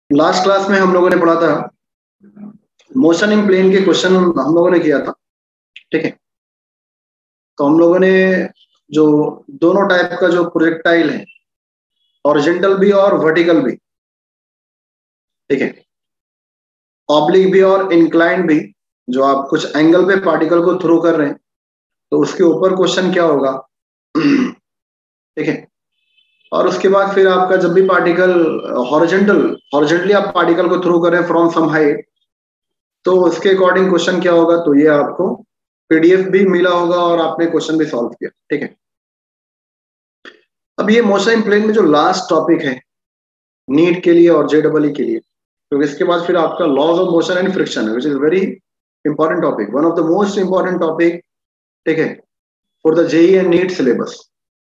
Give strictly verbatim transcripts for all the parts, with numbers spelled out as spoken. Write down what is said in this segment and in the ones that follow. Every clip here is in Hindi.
लास्ट क्लास में हम लोगों ने पढ़ा था मोशन इन प्लेन के क्वेश्चन हम लोगों ने किया था, ठीक है। तो हम लोगों ने जो दोनों टाइप का जो प्रोजेक्टाइल है, हॉरिजॉन्टल भी और वर्टिकल भी, ठीक है, ऑब्लिक भी और इंक्लाइंड भी, जो आप कुछ एंगल पे पार्टिकल को थ्रो कर रहे हैं तो उसके ऊपर क्वेश्चन क्या होगा, ठीक है। और उसके बाद फिर आपका जब भी पार्टिकल हॉरिजॉन्टल हॉरिजॉन्टली आप पार्टिकल को थ्रो कर रहे हैं फ्रॉम सम हाइट, तो उसके अकॉर्डिंग क्वेश्चन क्या होगा, तो ये आपको पीडीएफ भी मिला होगा और आपने क्वेश्चन भी सॉल्व किया, ठीक है। अब ये मोशन इन प्लेन में जो लास्ट टॉपिक है नीट के लिए और जेडबल के लिए, तो इसके बाद फिर आपका laws of motion and friction है, which is very important topic, one of the most important topic, ठीक है, for the JEE and NEET syllabus.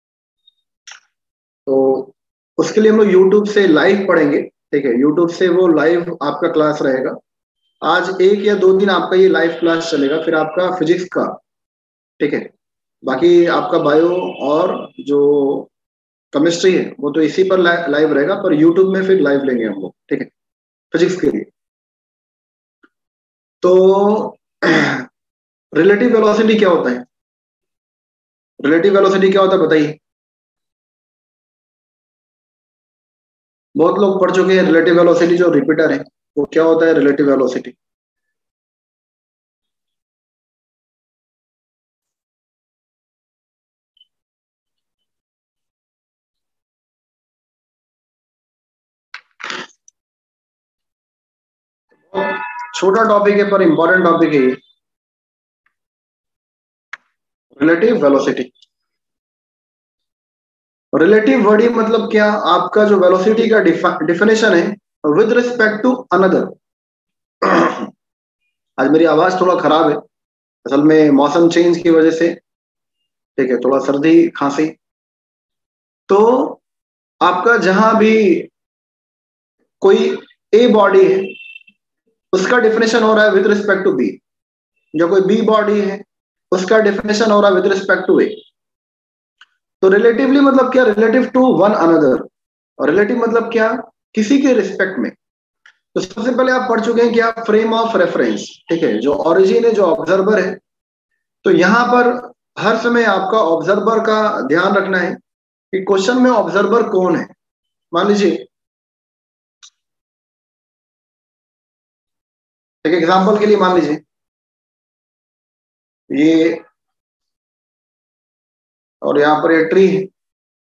तो उसके लिए हम लोग यूट्यूब से लाइव पढ़ेंगे, ठीक है, यूट्यूब से वो लाइव आपका क्लास रहेगा। आज एक या दो दिन आपका ये लाइव क्लास चलेगा, फिर आपका फिजिक्स का, ठीक है, बाकी आपका बायो और जो केमिस्ट्री है वो तो इसी पर लाइव रहेगा, पर यूट्यूब में फिर लाइव लेंगे हम लोग, ठीक है, फिजिक्स के लिए। तो रिलेटिव वेलोसिटी क्या होता है, रिलेटिव वेलोसिटी क्या होता है बताइए। बहुत लोग पढ़ चुके हैं रिलेटिव वेलोसिटी, जो रिपीटर है वो क्या होता है रिलेटिव वेलोसिटी। छोटा टॉपिक है पर इंपॉर्टेंट टॉपिक है ये, रिलेटिव वेलोसिटी। रिलेटिव वर्ड ही मतलब क्या, आपका जो वेलोसिटी का डिफिनेशन है विद रिस्पेक्ट टू अनदर। आज मेरी आवाज थोड़ा खराब है, असल में मौसम चेंज की वजह से, ठीक है, थोड़ा सर्दी खांसी। तो आपका जहां भी कोई ए बॉडी है उसका डिफिनेशन हो रहा है विद रिस्पेक्ट टू बी, जो कोई बी बॉडी है उसका डिफिनेशन हो रहा है विद रिस्पेक्ट टू ए। तो रिलेटिवली मतलब क्या, रिलेटिव टू वन अनदर, और रिलेटिव मतलब क्या, किसी के रिस्पेक्ट में। तो सबसे पहले आप पढ़ चुके हैं क्या, फ्रेम ऑफ रेफरेंस, ठीक है, जो ओरिजिन है जो ऑब्जर्वर है। तो यहां पर हर समय आपका ऑब्जर्वर का ध्यान रखना है कि क्वेश्चन में ऑब्जर्वर कौन है। मान लीजिए एक एग्जांपल के लिए, मान लीजिए ये, और यहाँ पर ये ट्री है,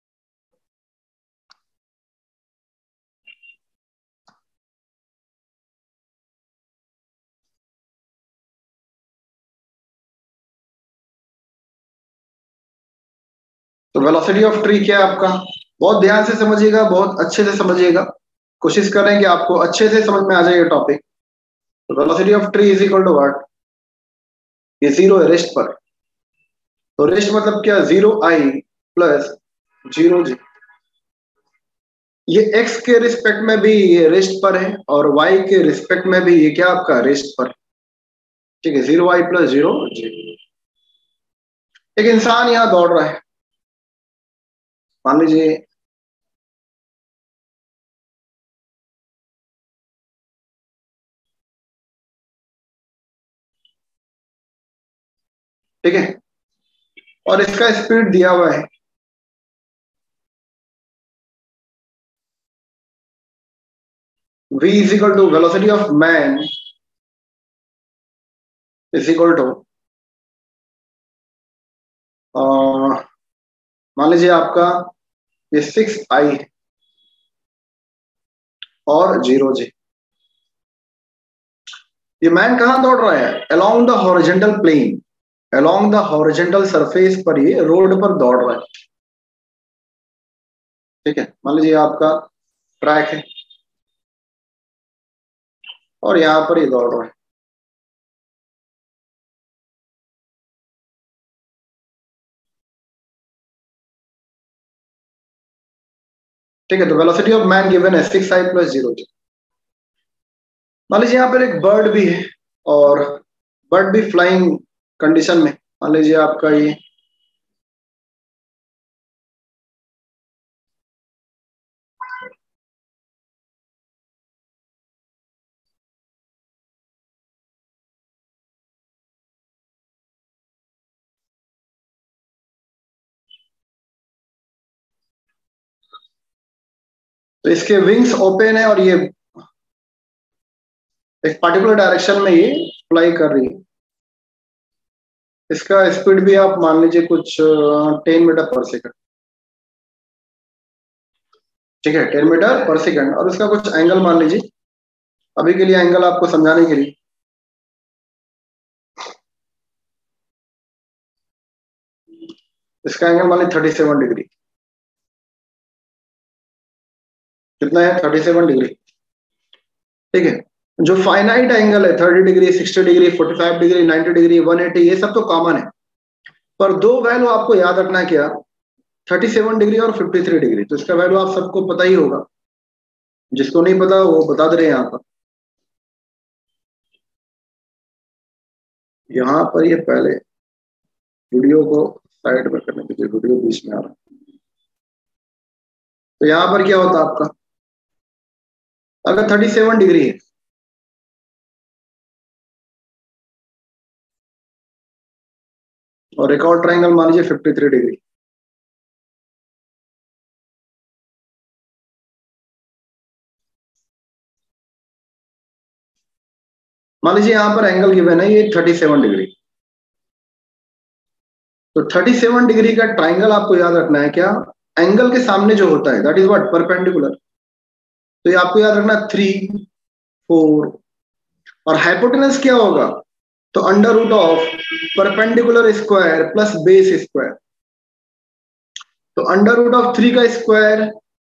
तो वेलोसिटी ऑफ ट्री क्या है आपका, बहुत ध्यान से समझिएगा, बहुत अच्छे से समझिएगा, कोशिश करें कि आपको अच्छे से समझ में आ जाए ये टॉपिक। तो velocity of tree is equal to what, ये जीरो है रेस्ट पर। तो रेस्ट मतलब क्या, zero i plus zero j. ये एक्स के रिस्पेक्ट में भी ये रेस्ट पर है और वाई के रिस्पेक्ट में भी ये क्या आपका रेस्ट पर, ठीक है, zero i plus zero j. एक इंसान यहाँ दौड़ रहा है, मान लीजिए ठीक है, और इसका स्पीड दिया हुआ है v is equal to velocity of man is equal to, मान लीजिए आपका ये सिक्स आई और जीरो जी। ये मैन कहाँ दौड़ रहा है, along the horizontal plane, along the horizontal surface पर ये रोड पर दौड़ रहा है, ठीक है। मान लीजिए आपका ट्रैक है और यहाँ पर ये दौड़ रहा है, ठीक है। तो वेलोसिटी ऑफ मैन गिवन है सिक्स आई प्लस जीरो जी। मान लीजिए यहाँ पर एक बर्ड भी है और बर्ड भी फ्लाइंग कंडीशन में, मान लीजिए आपका ये तो इसके विंग्स ओपन है और ये एक पर्टिकुलर डायरेक्शन में ये फ्लाई कर रही है। इसका स्पीड भी आप मान लीजिए कुछ टेन मीटर पर सेकंड, ठीक है, टेन मीटर पर सेकंड। और उसका कुछ एंगल मान लीजिए, अभी के लिए एंगल आपको समझाने के लिए, इसका एंगल मान लीजिए थर्टी सेवन डिग्री। कितना है? थर्टी सेवन डिग्री, ठीक है। जो फाइनाइट एंगल है thirty degree, sixty degree, forty five degree, ninety degree, one eighty, ये सब तो कॉमन है। पर दो वैल्यू आपको याद रखना है, क्या? थर्टी सेवन डिग्री और फिफ्टी थ्री डिग्री। तो इसका वैल्यू आप सबको पता ही होगा, जिसको नहीं पता वो बता दे रहे हैं यहाँ पर। यहाँ पर ये पहले वीडियो को साइड में करने के लिए, वीडियो बीच में आ रहा है। तो यहाँ पर क्या होता है आपका, अगर थर्टी सेवन डिग्री है और एक और ट्राइंगल मान लीजिए फिफ्टी थ्री डिग्री, मान लीजिए यहाँ पर एंगल गिवन है ये थर्टी सेवन डिग्री। तो थर्टी सेवन डिग्री का ट्राइंगल आपको याद रखना है, क्या? एंगल के सामने जो होता है दैट इज व्हाट, परपेंडिकुलर। तो ये आपको याद रखना थ्री, फोर, और हाइपोटेनस क्या होगा? तो under root of perpendicular square plus base square. तो अंडर रूट ऑफ थ्री का square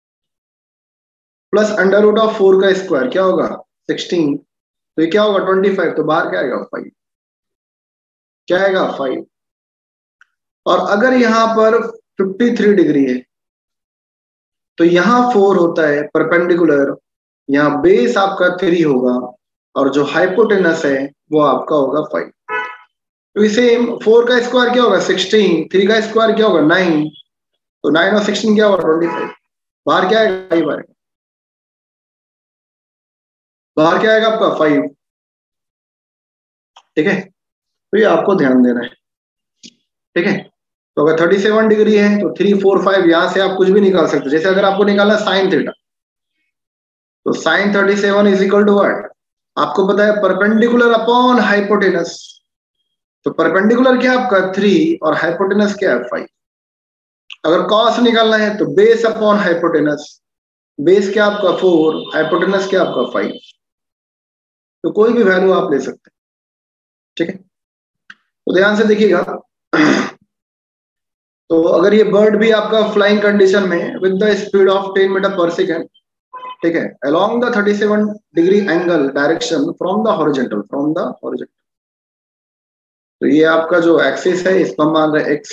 plus under root of four का स्क्वायर क्या होगा? सिक्सटीन। तो ये क्या होगा? Twenty five. तो बाहर क्या आएगा? फाइव। क्या आएगा? फाइव। और अगर यहां पर फिफ्टी थ्री डिग्री है तो यहां फोर होता है परपेंडिकुलर, यहाँ बेस आपका थ्री होगा, और जो हाइपोटेनस है वो आपका होगा फाइव। तो इसे फोर का स्क्वायर क्या होगा? सिक्सटीन। थ्री का स्क्वायर क्या होगा? नाइन। तो नाइन और सिक्सटीन क्या होगा? Twenty five. बाहर क्या आएगा? फाइव आएगा। बाहर क्या आएगा आपका? फाइव। ठीक है, तो ये आपको ध्यान देना है, ठीक है। तो अगर थर्टी सेवन डिग्री है तो थ्री फोर फाइव, यहां से आप कुछ भी निकाल सकते हैं। जैसे अगर आपको निकालना साइन थीटा, तो sine thirty seven is equal to what? आपको पता है परपेंडिकुलर अपॉन हाइपोटेनस। तो परपेंडिकुलर क्या आपका? थ्री, और हाइपोटेनस क्या है? फाइव। अगर कॉस निकालना है तो बेस अपॉन हाइपोटेनस। बेस क्या आपका? फोर, हाइपोटेनस क्या आपका? फाइव। तो कोई भी वैल्यू आप ले सकते हैं, ठीक है। तो ध्यान से देखिएगा। तो अगर ये बर्ड भी आपका फ्लाइंग कंडीशन में with the speed of ten meter पर सेकेंड, ठीक है, along the thirty seven degree angle direction from the horizontal, from the horizontal. तो ये आपका जो एक्सिस है इसको हम मान रहे हैं एक्स,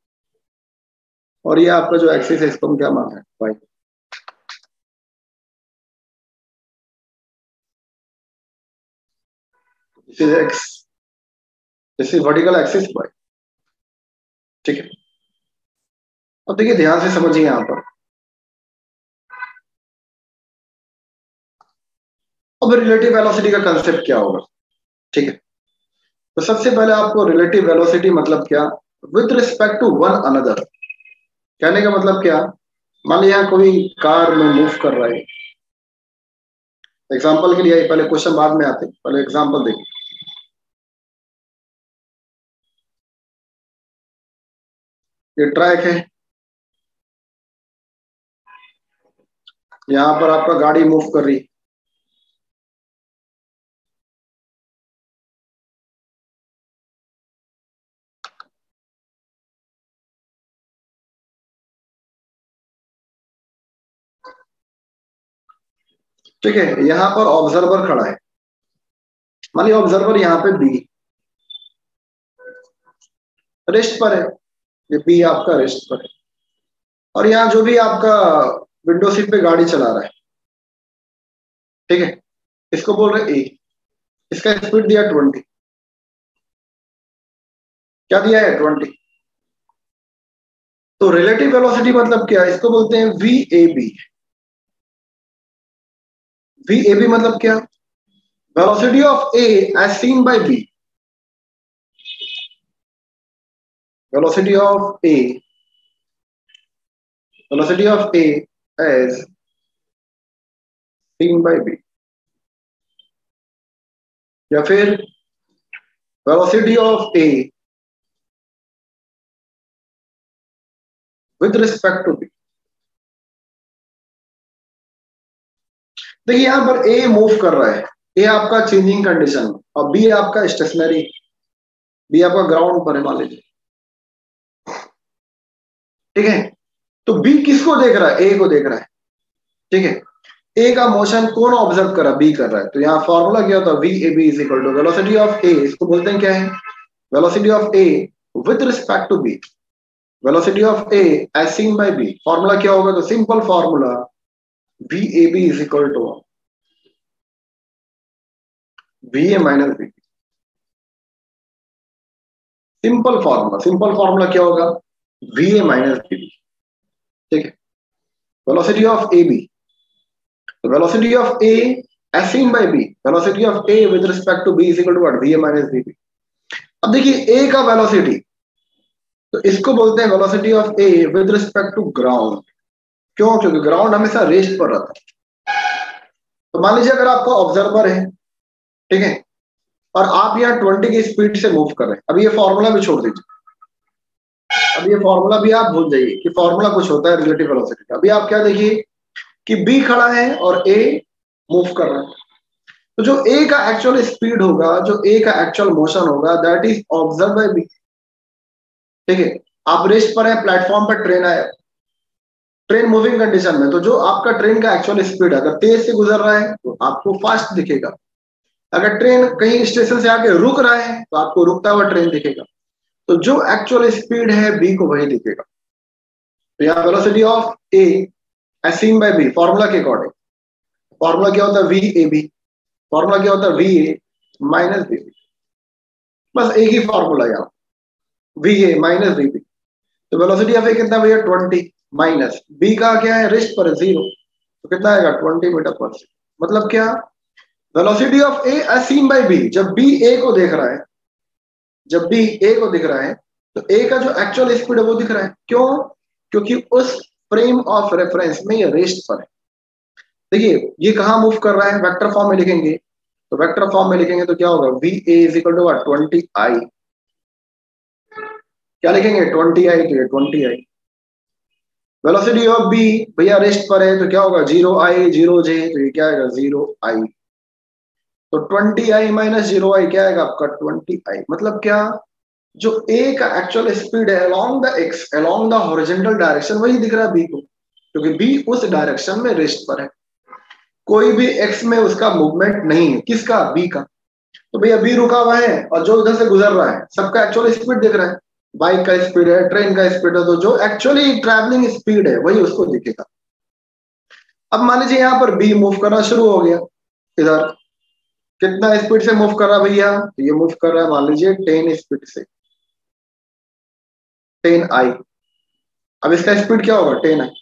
और ये आपका जो एक्सिस है इसको हम क्या मान रहे हैं? Y. This is x, this is vertical axis y, ठीक है। अब देखिए ध्यान से समझिए यहां पर। अब रिलेटिव वेलोसिटी का कंसेप्ट क्या होगा, ठीक है। तो सबसे पहले आपको रिलेटिव वेलोसिटी मतलब क्या? With respect to one another. कहने का मतलब क्या? मान लिया कोई कार में मूव कर रहा है, एग्जाम्पल के लिए, पहले क्वेश्चन बाद में आते, पहले एग्जाम्पल देखिए। ये ट्रैक है, यहाँ पर आपका गाड़ी मूव कर रही है, ठीक है। यहाँ पर ऑब्जर्वर खड़ा है, मान लिया ऑब्जर्वर यहाँ पे बी रेस्ट पर है, ये बी आपका रेस्ट पर है, और यहाँ जो भी आपका विंडो सीट पे गाड़ी चला रहा है, ठीक है, इसको बोल रहे ए। इसका स्पीड दिया ट्वेंटी, क्या दिया है? ट्वेंटी। तो रिलेटिव वेलोसिटी मतलब क्या है? इसको बोलते हैं V A B. V A B मतलब क्या? Velocity of A as seen by B. Velocity of A, velocity of A as seen by B, या फिर velocity of A with respect to B. देखिए यहां पर ए मूव कर रहा है, ए आपका चेंजिंग कंडीशन और बी आपका स्टेशनरी, बी आपका ग्राउंड पर है मान लीजिए, ठीक है। तो बी किसको देख रहा है? ए को देख रहा है, ठीक है। ए का मोशन कौन ऑब्जर्व कर रहा है? बी कर रहा है। तो यहाँ फॉर्मूला क्या होता है? V A B is equal to velocity of A, इसको बोलते हैं क्या है? Velocity of A with respect to B, velocity of A as seen by B. Formula क्या होगा? तो simple formula V A B is equal to V A minus B. Simple formula, simple formula क्या होगा? वी ए माइनस बी, ठीक है। Velocity of A B, velocity of A as seen by B, velocity of A with respect to B is equal to what? V A minus B. अब देखिए ए का वेलोसिटी, तो इसको बोलते हैं velocity of A with respect to ground. क्यों? क्योंकि ग्राउंड हमेशा रेस्ट पर रहता है। तो मान लीजिए अगर आपका ऑब्जर्वर है, ठीक है, और आप यहाँ ट्वेंटी की स्पीड से मूव कर रहे हैं, अब ये फॉर्मूला भी छोड़ दीजिए, अब ये फॉर्मूला भी आप भूल जाइए कि फॉर्मूला कुछ होता है रिलेटिव वेलोसिटी का। अभी आप क्या देखिए कि बी खड़ा है और ए मूव कर रहा है, तो जो ए का एक्चुअल स्पीड होगा, जो ए का एक्चुअल मोशन होगा, that is observe by B, ठीक है। आप रेस्ट पर है, प्लेटफॉर्म पर ट्रेन आया, ट्रेन मूविंग कंडीशन में, तो जो आपका ट्रेन का एक्चुअल स्पीड अगर तेज से गुजर रहा है तो आपको फास्ट दिखेगा, अगर ट्रेन कहीं स्टेशन से आके रुक रहा है तो आपको रुकता हुआ ट्रेन दिखेगा। तो जो एक्चुअल स्पीड है बी को वही दिखेगा। तो यहाँ velocity of A as seen by B, formula के अकॉर्डिंग, फॉर्मूला क्या होता है? वी ए बी, फॉर्मूला क्या होता है? वी ए माइनस बी, बस एक ही फॉर्मूला यहाँ, V A minus B B. तो वेलोसिटी ऑफ ए कितना भैया? ट्वेंटी, माइनस बी का क्या है? रेस्ट पर जीरो, तो कितना आएगा? ट्वेंटी मीटर पर सेकेंड। मतलब क्या? Velocity of A as seen by B, जब बी ए को देख रहा है, जब बी ए को दिख रहा है तो ए का जो एक्चुअल स्पीड है वो दिख रहा है। क्यों? क्योंकि उस फ्रेम ऑफ रेफरेंस में ये रेस्ट पर है। देखिए ये कहाँ मूव कर रहा है? वेक्टर फॉर्म में लिखेंगे, तो वेक्टर फॉर्म में लिखेंगे तो क्या होगा? V A is equal to twenty i, क्या लिखेंगे? ट्वेंटी आई, तो ये twenty i. Velocity of B भैया रेस्ट पर है, तो क्या होगा? जीरो आई जीरो जे, तो ये क्या आएगा? Zero i. तो twenty i minus zero i क्या आएगा आपका? Twenty i. मतलब क्या? जो ए का एक्चुअल स्पीड है along the x, along the horizontal direction, वही दिख रहा है बी को, क्योंकि बी उस डायरेक्शन में रेस्ट पर है, कोई भी एक्स में उसका मूवमेंट नहीं है। किसका? बी का। तो भैया बी रुका हुआ है और जो उधर से गुजर रहा है सबका एक्चुअल स्पीड दिख रहा है, बाइक का स्पीड है, ट्रेन का स्पीड है, तो जो एक्चुअली ट्रैवलिंग स्पीड है वही उसको दिखेगा। अब मान लीजिए यहाँ पर बी मूव करना शुरू हो गया, इधर कितना स्पीड से मूव कर रहा है भैया? तो ये मूव कर रहा है मान लीजिए टेन स्पीड से, टेन आई। अब इसका स्पीड क्या होगा? Ten i.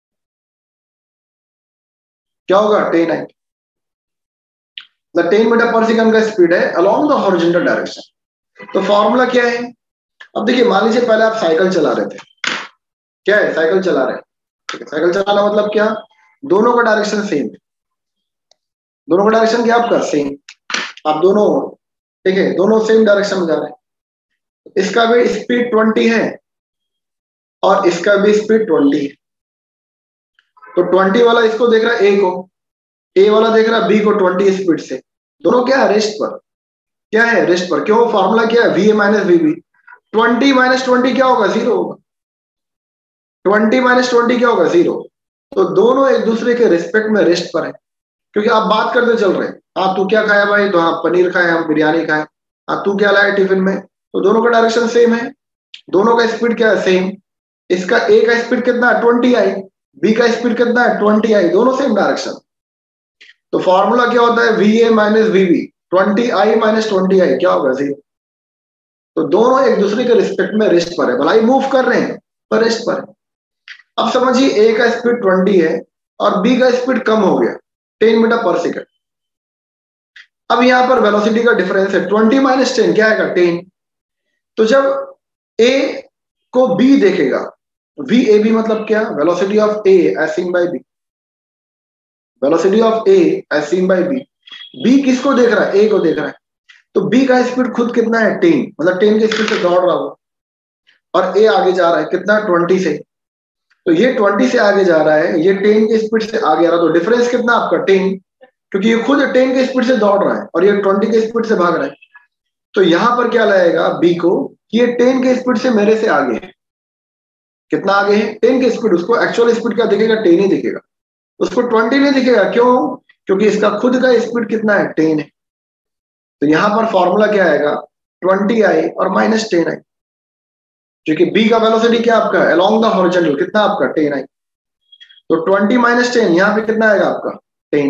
क्या होगा? Ten i. The ten meter पर सेकंड का स्पीड है अलोंग द हॉरिजॉन्टल डायरेक्शन। तो फॉर्मूला क्या है? अब देखिए मान लीजिए पहले आप साइकिल चला रहे थे, क्या है? साइकिल चला रहे हैं, ठीक है। साइकिल चलाना मतलब क्या? दोनों का डायरेक्शन सेम है, दोनों का डायरेक्शन क्या आपका? सेम। आप दोनों, ठीक है, दोनों सेम डायरेक्शन में जा रहे हैं। इसका भी स्पीड ट्वेंटी है और इसका भी स्पीड ट्वेंटी है, तो ट्वेंटी वाला इसको देख रहा है ए को, ए वाला देख रहा है बी को ट्वेंटी स्पीड से। दोनों क्या है? रेस्ट पर। क्या है? रेस्ट पर। क्यों? फॉर्मूला क्या है? V A minus V B. Twenty minus twenty क्या होगा? जीरो होगा। ट्वेंटी माइनस ट्वेंटी क्या होगा? जीरो। तो दोनों एक दूसरे के रिस्पेक्ट में रेस्ट पर है, क्योंकि आप बात करते चल रहे हैं। हाँ तू क्या खाया भाई? तो हाँ पनीर खाए, हम बिरयानी खाए। हाँ तू क्या लाया टिफिन में? तो दोनों का डायरेक्शन सेम है, दोनों का स्पीड क्या है? सेम। इसका ए का स्पीड कितना है? ट्वेंटी आई, बी का स्पीड कितना है? ट्वेंटी आई, दोनों सेम डायरेक्शन। तो फॉर्मूला क्या होता है? V A minus V B, twenty i minus twenty i क्या होगा? जीरो। तो दोनों एक दूसरे के रिस्पेक्ट में रेस्ट पर है, भलाई मूव कर रहे हैं पर रेस्ट पर है। अब समझिए ए का स्पीड ट्वेंटी है और बी का स्पीड कम हो गया, टेन मीटर पर सेकेंड। अब यहां पर वेलोसिटी का डिफरेंस है, ट्वेंटी माइनस टेन क्या आएगा? टेन। तो जब ए को बी देखेगा, वी ए बी मतलब क्या? Velocity of A as seen by B, velocity of A as seen by B, B किसको देख रहा है, ए को देख रहा है, तो बी का स्पीड खुद कितना है, टेन, मतलब टेन के स्पीड से दौड़ रहा हो, और ए आगे जा रहा है कितना, ट्वेंटी से, तो ये ट्वेंटी से आगे जा रहा है, ये टेन के स्पीड से आगे आ रहा है, तो डिफरेंस कितना आपका, टेन, क्योंकि ये खुद टेन के स्पीड से दौड़ रहा है और ये ट्वेंटी के स्पीड से भाग रहा है। तो यहां पर क्या लगेगा बी को कि ये टेन के स्पीड से मेरे से आगे है, कितना आगे है, टेन के स्पीड, उसको एक्चुअल स्पीड क्या दिखेगा, टेन ही दिखेगा, उसको ट्वेंटी नहीं दिखेगा, क्यों, क्योंकि इसका खुद का स्पीड कितना है, टेन है। तो यहां पर फॉर्मूला क्या आएगा, ट्वेंटी आई और माइनस टेन आई, क्योंकि बी का वेलोसिटी क्या आपका, अलोंग द हॉरिजॉन्टल, कितना आपका, टेन आई, तो ट्वेंटी माइनस टेन, यहां पे कितना आएगा आपका, टेन,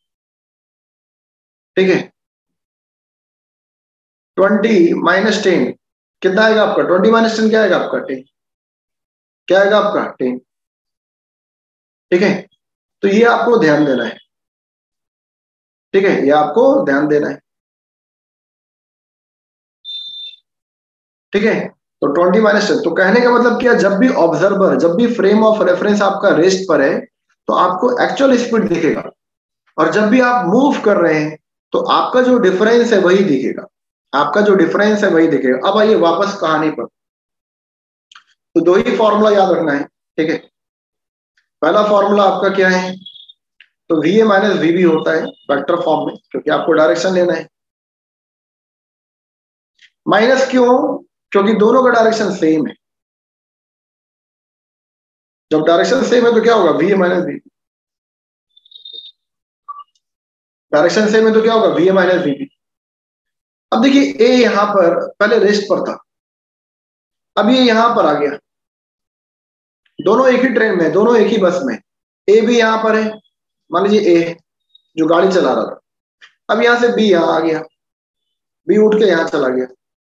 ठीक है, ट्वेंटी माइनस टेन कितना आएगा आपका, ट्वेंटी माइनस टेन क्या आएगा आपका, टेन, क्या आएगा आपका, टेन, ठीक है। तो ये आपको ध्यान देना है, ठीक है, ये आपको ध्यान देना है, ठीक है। तो ट्वेंटी माइनस टेन, तो कहने का मतलब क्या, जब भी ऑब्जर्वर, जब भी फ्रेम ऑफ रेफरेंस आपका रेस्ट पर है तो आपको एक्चुअल स्पीड दिखेगा, और जब भी आप मूव कर रहे हैं तो आपका जो डिफरेंस है वही दिखेगा, आपका जो डिफरेंस है वही दिखेगा। अब आइए वापस कहानी पर, तो दो ही फॉर्मूला याद रखना है, ठीक है। पहला फॉर्मूला आपका क्या है, तो V A minus V B होता है वेक्टर फॉर्म में, क्योंकि आपको डायरेक्शन लेना है, माइनस क्यों, क्योंकि दोनों का डायरेक्शन सेम है, जब डायरेक्शन सेम है तो क्या होगा, V A minus V B, direction same है तो क्या होगा, V A minus V B. अब देखिए ए यहां पर पहले रेस्ट पर था, अब ये यहां पर आ गया, दोनों एक ही ट्रेन में, दोनों एक ही बस में, ए भी यहां पर है, मान लीजिए ए जो गाड़ी चला रहा था, अब यहां से बी यहां आ गया, बी उठ के यहां चला गया,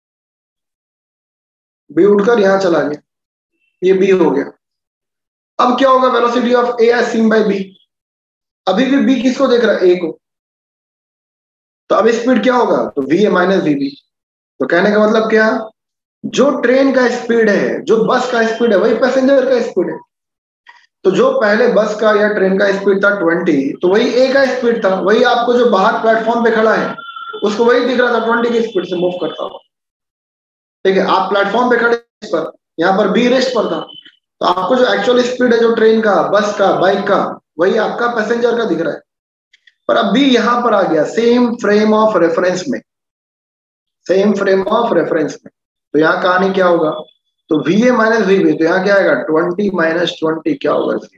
बी उठकर यहां चला गया, ये बी हो गया। अब क्या होगा, velocity of A as seen by B, अभी भी बी किसको देख रहा है, ए को, तो अब स्पीड क्या होगा, तो V A minus V B. तो कहने का मतलब क्या, जो ट्रेन का स्पीड है, जो बस का स्पीड है, वही पैसेंजर का स्पीड है, तो जो पहले बस का या ट्रेन का स्पीड था ट्वेंटी, तो वही ए का स्पीड था, वही आपको जो बाहर प्लेटफॉर्म पे खड़ा है उसको वही दिख रहा था, ट्वेंटी की स्पीड से मूव करता हुआ, ठीक है। आप प्लेटफॉर्म पे खड़े पर, यहाँ पर बी रेस्ट पर था, तो आपको जो एक्चुअल स्पीड है जो ट्रेन का, बस का, बाइक का, वही आपका पैसेंजर का दिख रहा है। पर अब बी यहां पर आ गया सेम फ्रेम ऑफ रेफरेंस में, सेम फ्रेम ऑफ रेफरेंस में, तो यहाँ कहानी क्या होगा, तो V A minus V B, तो यहाँ क्या आएगा, ट्वेंटी माइनस ट्वेंटी क्या होगा, जीरो,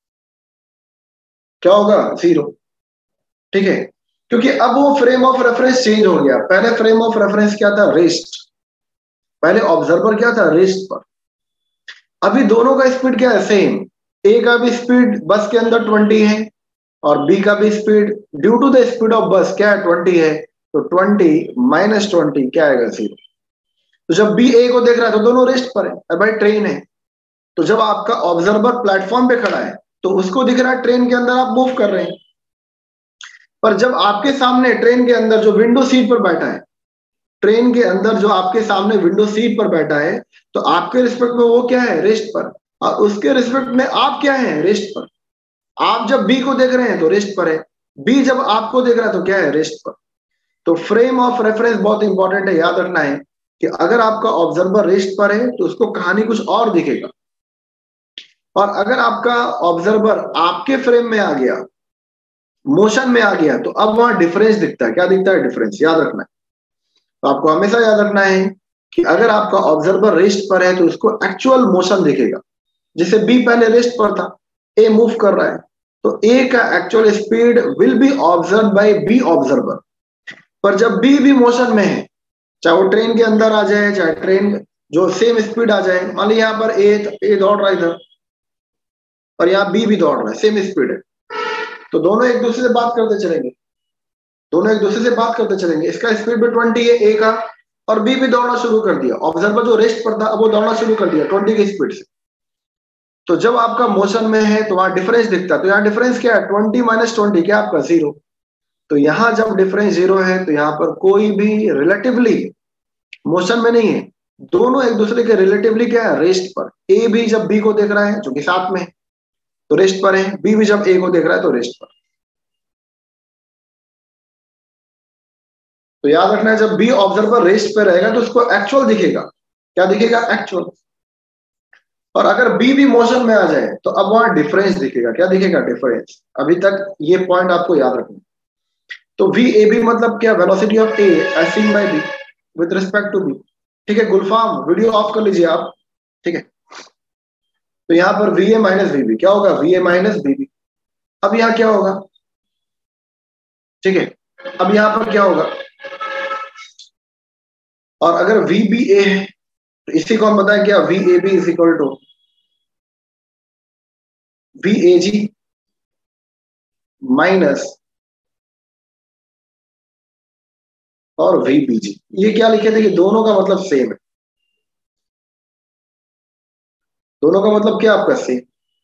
क्या होगा, जीरो, ठीक है। क्योंकि अब वो फ्रेम ऑफ रेफरेंस चेंज हो गया, पहले फ्रेम ऑफ रेफरेंस क्या था, रेस्ट, पहले ऑब्जर्वर क्या था, रेस्ट पर, अभी दोनों का स्पीड क्या है, सेम, ए का भी स्पीड बस के अंदर ट्वेंटी है और बी का भी speed due to the speed of bus क्या है, ट्वेंटी है, तो ट्वेंटी माइनस ट्वेंटी क्या आएगा, जीरो। तो जब बी ए को देख रहा है तो दोनों रेस्ट पर है, अब भाई ट्रेन है, तो जब आपका ऑब्जर्वर प्लेटफॉर्म पे खड़ा है तो उसको दिख रहा है ट्रेन के अंदर आप मूव कर रहे हैं, पर जब आपके सामने ट्रेन के अंदर जो विंडो सीट पर बैठा है, ट्रेन के अंदर जो आपके सामने विंडो सीट पर बैठा है, तो आपके रिस्पेक्ट में वो क्या है, रेस्ट पर, और उसके रिस्पेक्ट में आप क्या है, रेस्ट पर। आप जब बी को देख रहे हैं तो रेस्ट पर है, बी जब आपको देख रहा है तो क्या है, रेस्ट पर। तो फ्रेम ऑफ रेफरेंस बहुत इंपॉर्टेंट है, याद रखना है कि अगर आपका ऑब्जर्वर रेस्ट पर है तो उसको कहानी कुछ और दिखेगा, और अगर आपका ऑब्जर्वर आपके फ्रेम में आ गया, मोशन में आ गया, तो अब वहां डिफरेंस दिखता है, क्या दिखता है, डिफरेंस, याद रखना है। तो आपको हमेशा याद रखना है कि अगर आपका ऑब्जर्वर रेस्ट पर है तो उसको एक्चुअल मोशन दिखेगा, जैसे बी पहले रेस्ट पर था, ए मूव कर रहा है, तो ए का actual speed will be observe by B observer. पर जब बी भी मोशन में है, चाहे वो ट्रेन के अंदर आ जाए, चाहे ट्रेन जो सेम स्पीड आ जाए, मान ली यहाँ पर ए ए दौड़ रहा है इधर और यहाँ बी भी दौड़ रहा है, सेम स्पीड है, तो दोनों एक दूसरे से बात करते चलेंगे, दोनों एक दूसरे से बात करते चलेंगे, इसका स्पीड भी ट्वेंटी है ए का, और बी भी दौड़ना शुरू कर दिया, ऑब्जर्वर जो रेस्ट पर था अब वो दौड़ना शुरू कर दिया ट्वेंटी की स्पीड से। तो जब आपका मोशन में है तो वहां डिफरेंस दिखता है, तो यहाँ डिफरेंस क्या है, ट्वेंटी माइनस ट्वेंटी क्या आपका, जीरो। तो यहाँ जब डिफरेंस जीरो है तो यहाँ पर कोई भी रिलेटिवली मोशन में नहीं है, दोनों एक दूसरे के रिलेटिवली क्या है, रेस्ट पर। ए भी जब बी को देख रहा है जो कि साथ में है तो रेस्ट पर है, बी भी जब ए को देख रहा है तो रेस्ट पर। तो याद रखना है, जब बी ऑब्जर्वर रेस्ट पे रहेगा तो उसको एक्चुअल दिखेगा। क्या दिखेगा? एक्चुअल। और अगर बी भी मोशन में आ जाए तो अब वहां डिफरेंस दिखेगा। क्या दिखेगा? डिफरेंस। अभी तक ये पॉइंट आपको याद रखना। तो वी ए बी मतलब क्या? Velocity of A as seen by B with respect to B. ठीक है, गुलफाम वीडियो ऑफ कर लीजिए आप। ठीक है, तो यहां पर V A minus V B क्या होगा? V A minus B B. अब यहां क्या होगा? ठीक है, अब यहां पर क्या होगा? और अगर वी बी ए है तो इसी को हम बताएं क्या? V A B is equal to V A G minus और वी बी जी। ये क्या लिखे थे कि दोनों का मतलब सेम है। दोनों का मतलब क्या आपका? सेम।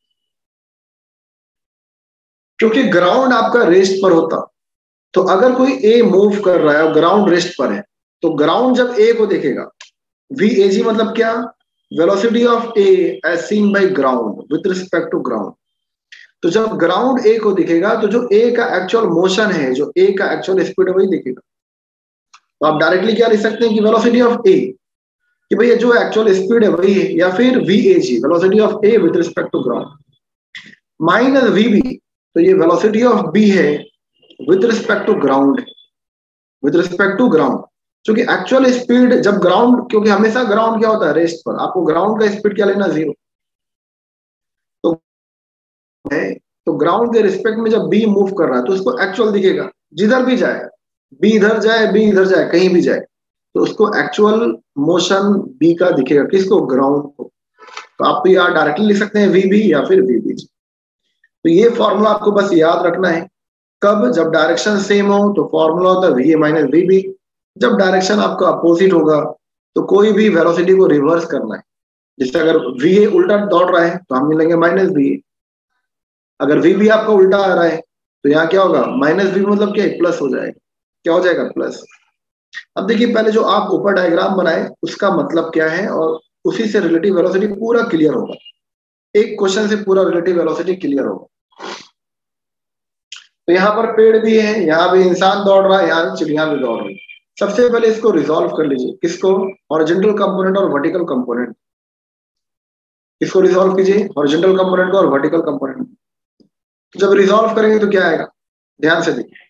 क्योंकि ग्राउंड आपका रेस्ट पर होता, तो अगर कोई ए मूव कर रहा है और ग्राउंड रेस्ट पर है, तो ग्राउंड जब ए को देखेगा, वी ए जी मतलब क्या? Velocity of A as seen by ground with respect to ground. तो जब ग्राउंड ए को दिखेगा तो जो ए का एक्चुअल मोशन है, जो ए का एक्चुअल स्पीड है, वही दिखेगा। तो आप डायरेक्टली क्या लिख सकते हैं कि वेलोसिटी ऑफ ए, कि भैया जो एक्चुअल स्पीड है वही है, या फिर V A G velocity of A with respect to ground minus V B, तो ये वेलोसिटी ऑफ बी है with respect to ground, with respect to ground. क्योंकि एक्चुअल स्पीड जब ग्राउंड, क्योंकि हमेशा ग्राउंड क्या होता है? रेस्ट पर। आपको ग्राउंड का स्पीड क्या लेना? जीरो। तो है, तो ग्राउंड के रिस्पेक्ट में जब बी मूव कर रहा है तो उसको एक्चुअल दिखेगा, जिधर भी जाए। बी इधर जाए, बी इधर जाए, कहीं भी जाए, तो उसको एक्चुअल मोशन बी का दिखेगा। किसको? ग्राउंड को। तो आप यहाँ डायरेक्टली लिख सकते हैं वी बी या फिर वी बी। तो ये फॉर्मूला आपको बस याद रखना है। कब? जब डायरेक्शन सेम हो तो फॉर्मूला होता है V A minus V B. जब डायरेक्शन आपका अपोजिट होगा तो कोई भी वेलोसिटी को रिवर्स करना है। जैसे अगर वी ए उल्टा दौड़ रहा है तो हम मिलेंगे माइनस वी ए। अगर वी बी आपका उल्टा आ रहा है तो यहाँ क्या होगा? माइनस वी मतलब क्या है? प्लस हो जाएगा। क्या हो जाएगा? प्लस। अब देखिए, पहले जो आप ऊपर डायग्राम बनाए उसका मतलब क्या है, और उसी से रिलेटिव वेलोसिटी पूरा क्लियर होगा। एक क्वेश्चन से पूरा रिलेटिव वेलोसिटी क्लियर होगा। तो यहाँ पर पेड़ भी है, यहाँ भी इंसान दौड़ रहा है, यहाँ चिड़िया भी दौड़ रही है। सबसे पहले इसको रिजॉल्व कर लीजिए। किसको? हॉरिजॉन्टल कंपोनेंट और वर्टिकल कंपोनेंट। इसको रिजॉल्व कीजिए, हॉरिजॉन्टल कंपोनेंट को और वर्टिकल कंपोनेंट। जब रिजॉल्व करेंगे तो क्या आएगा? ध्यान से देखिए।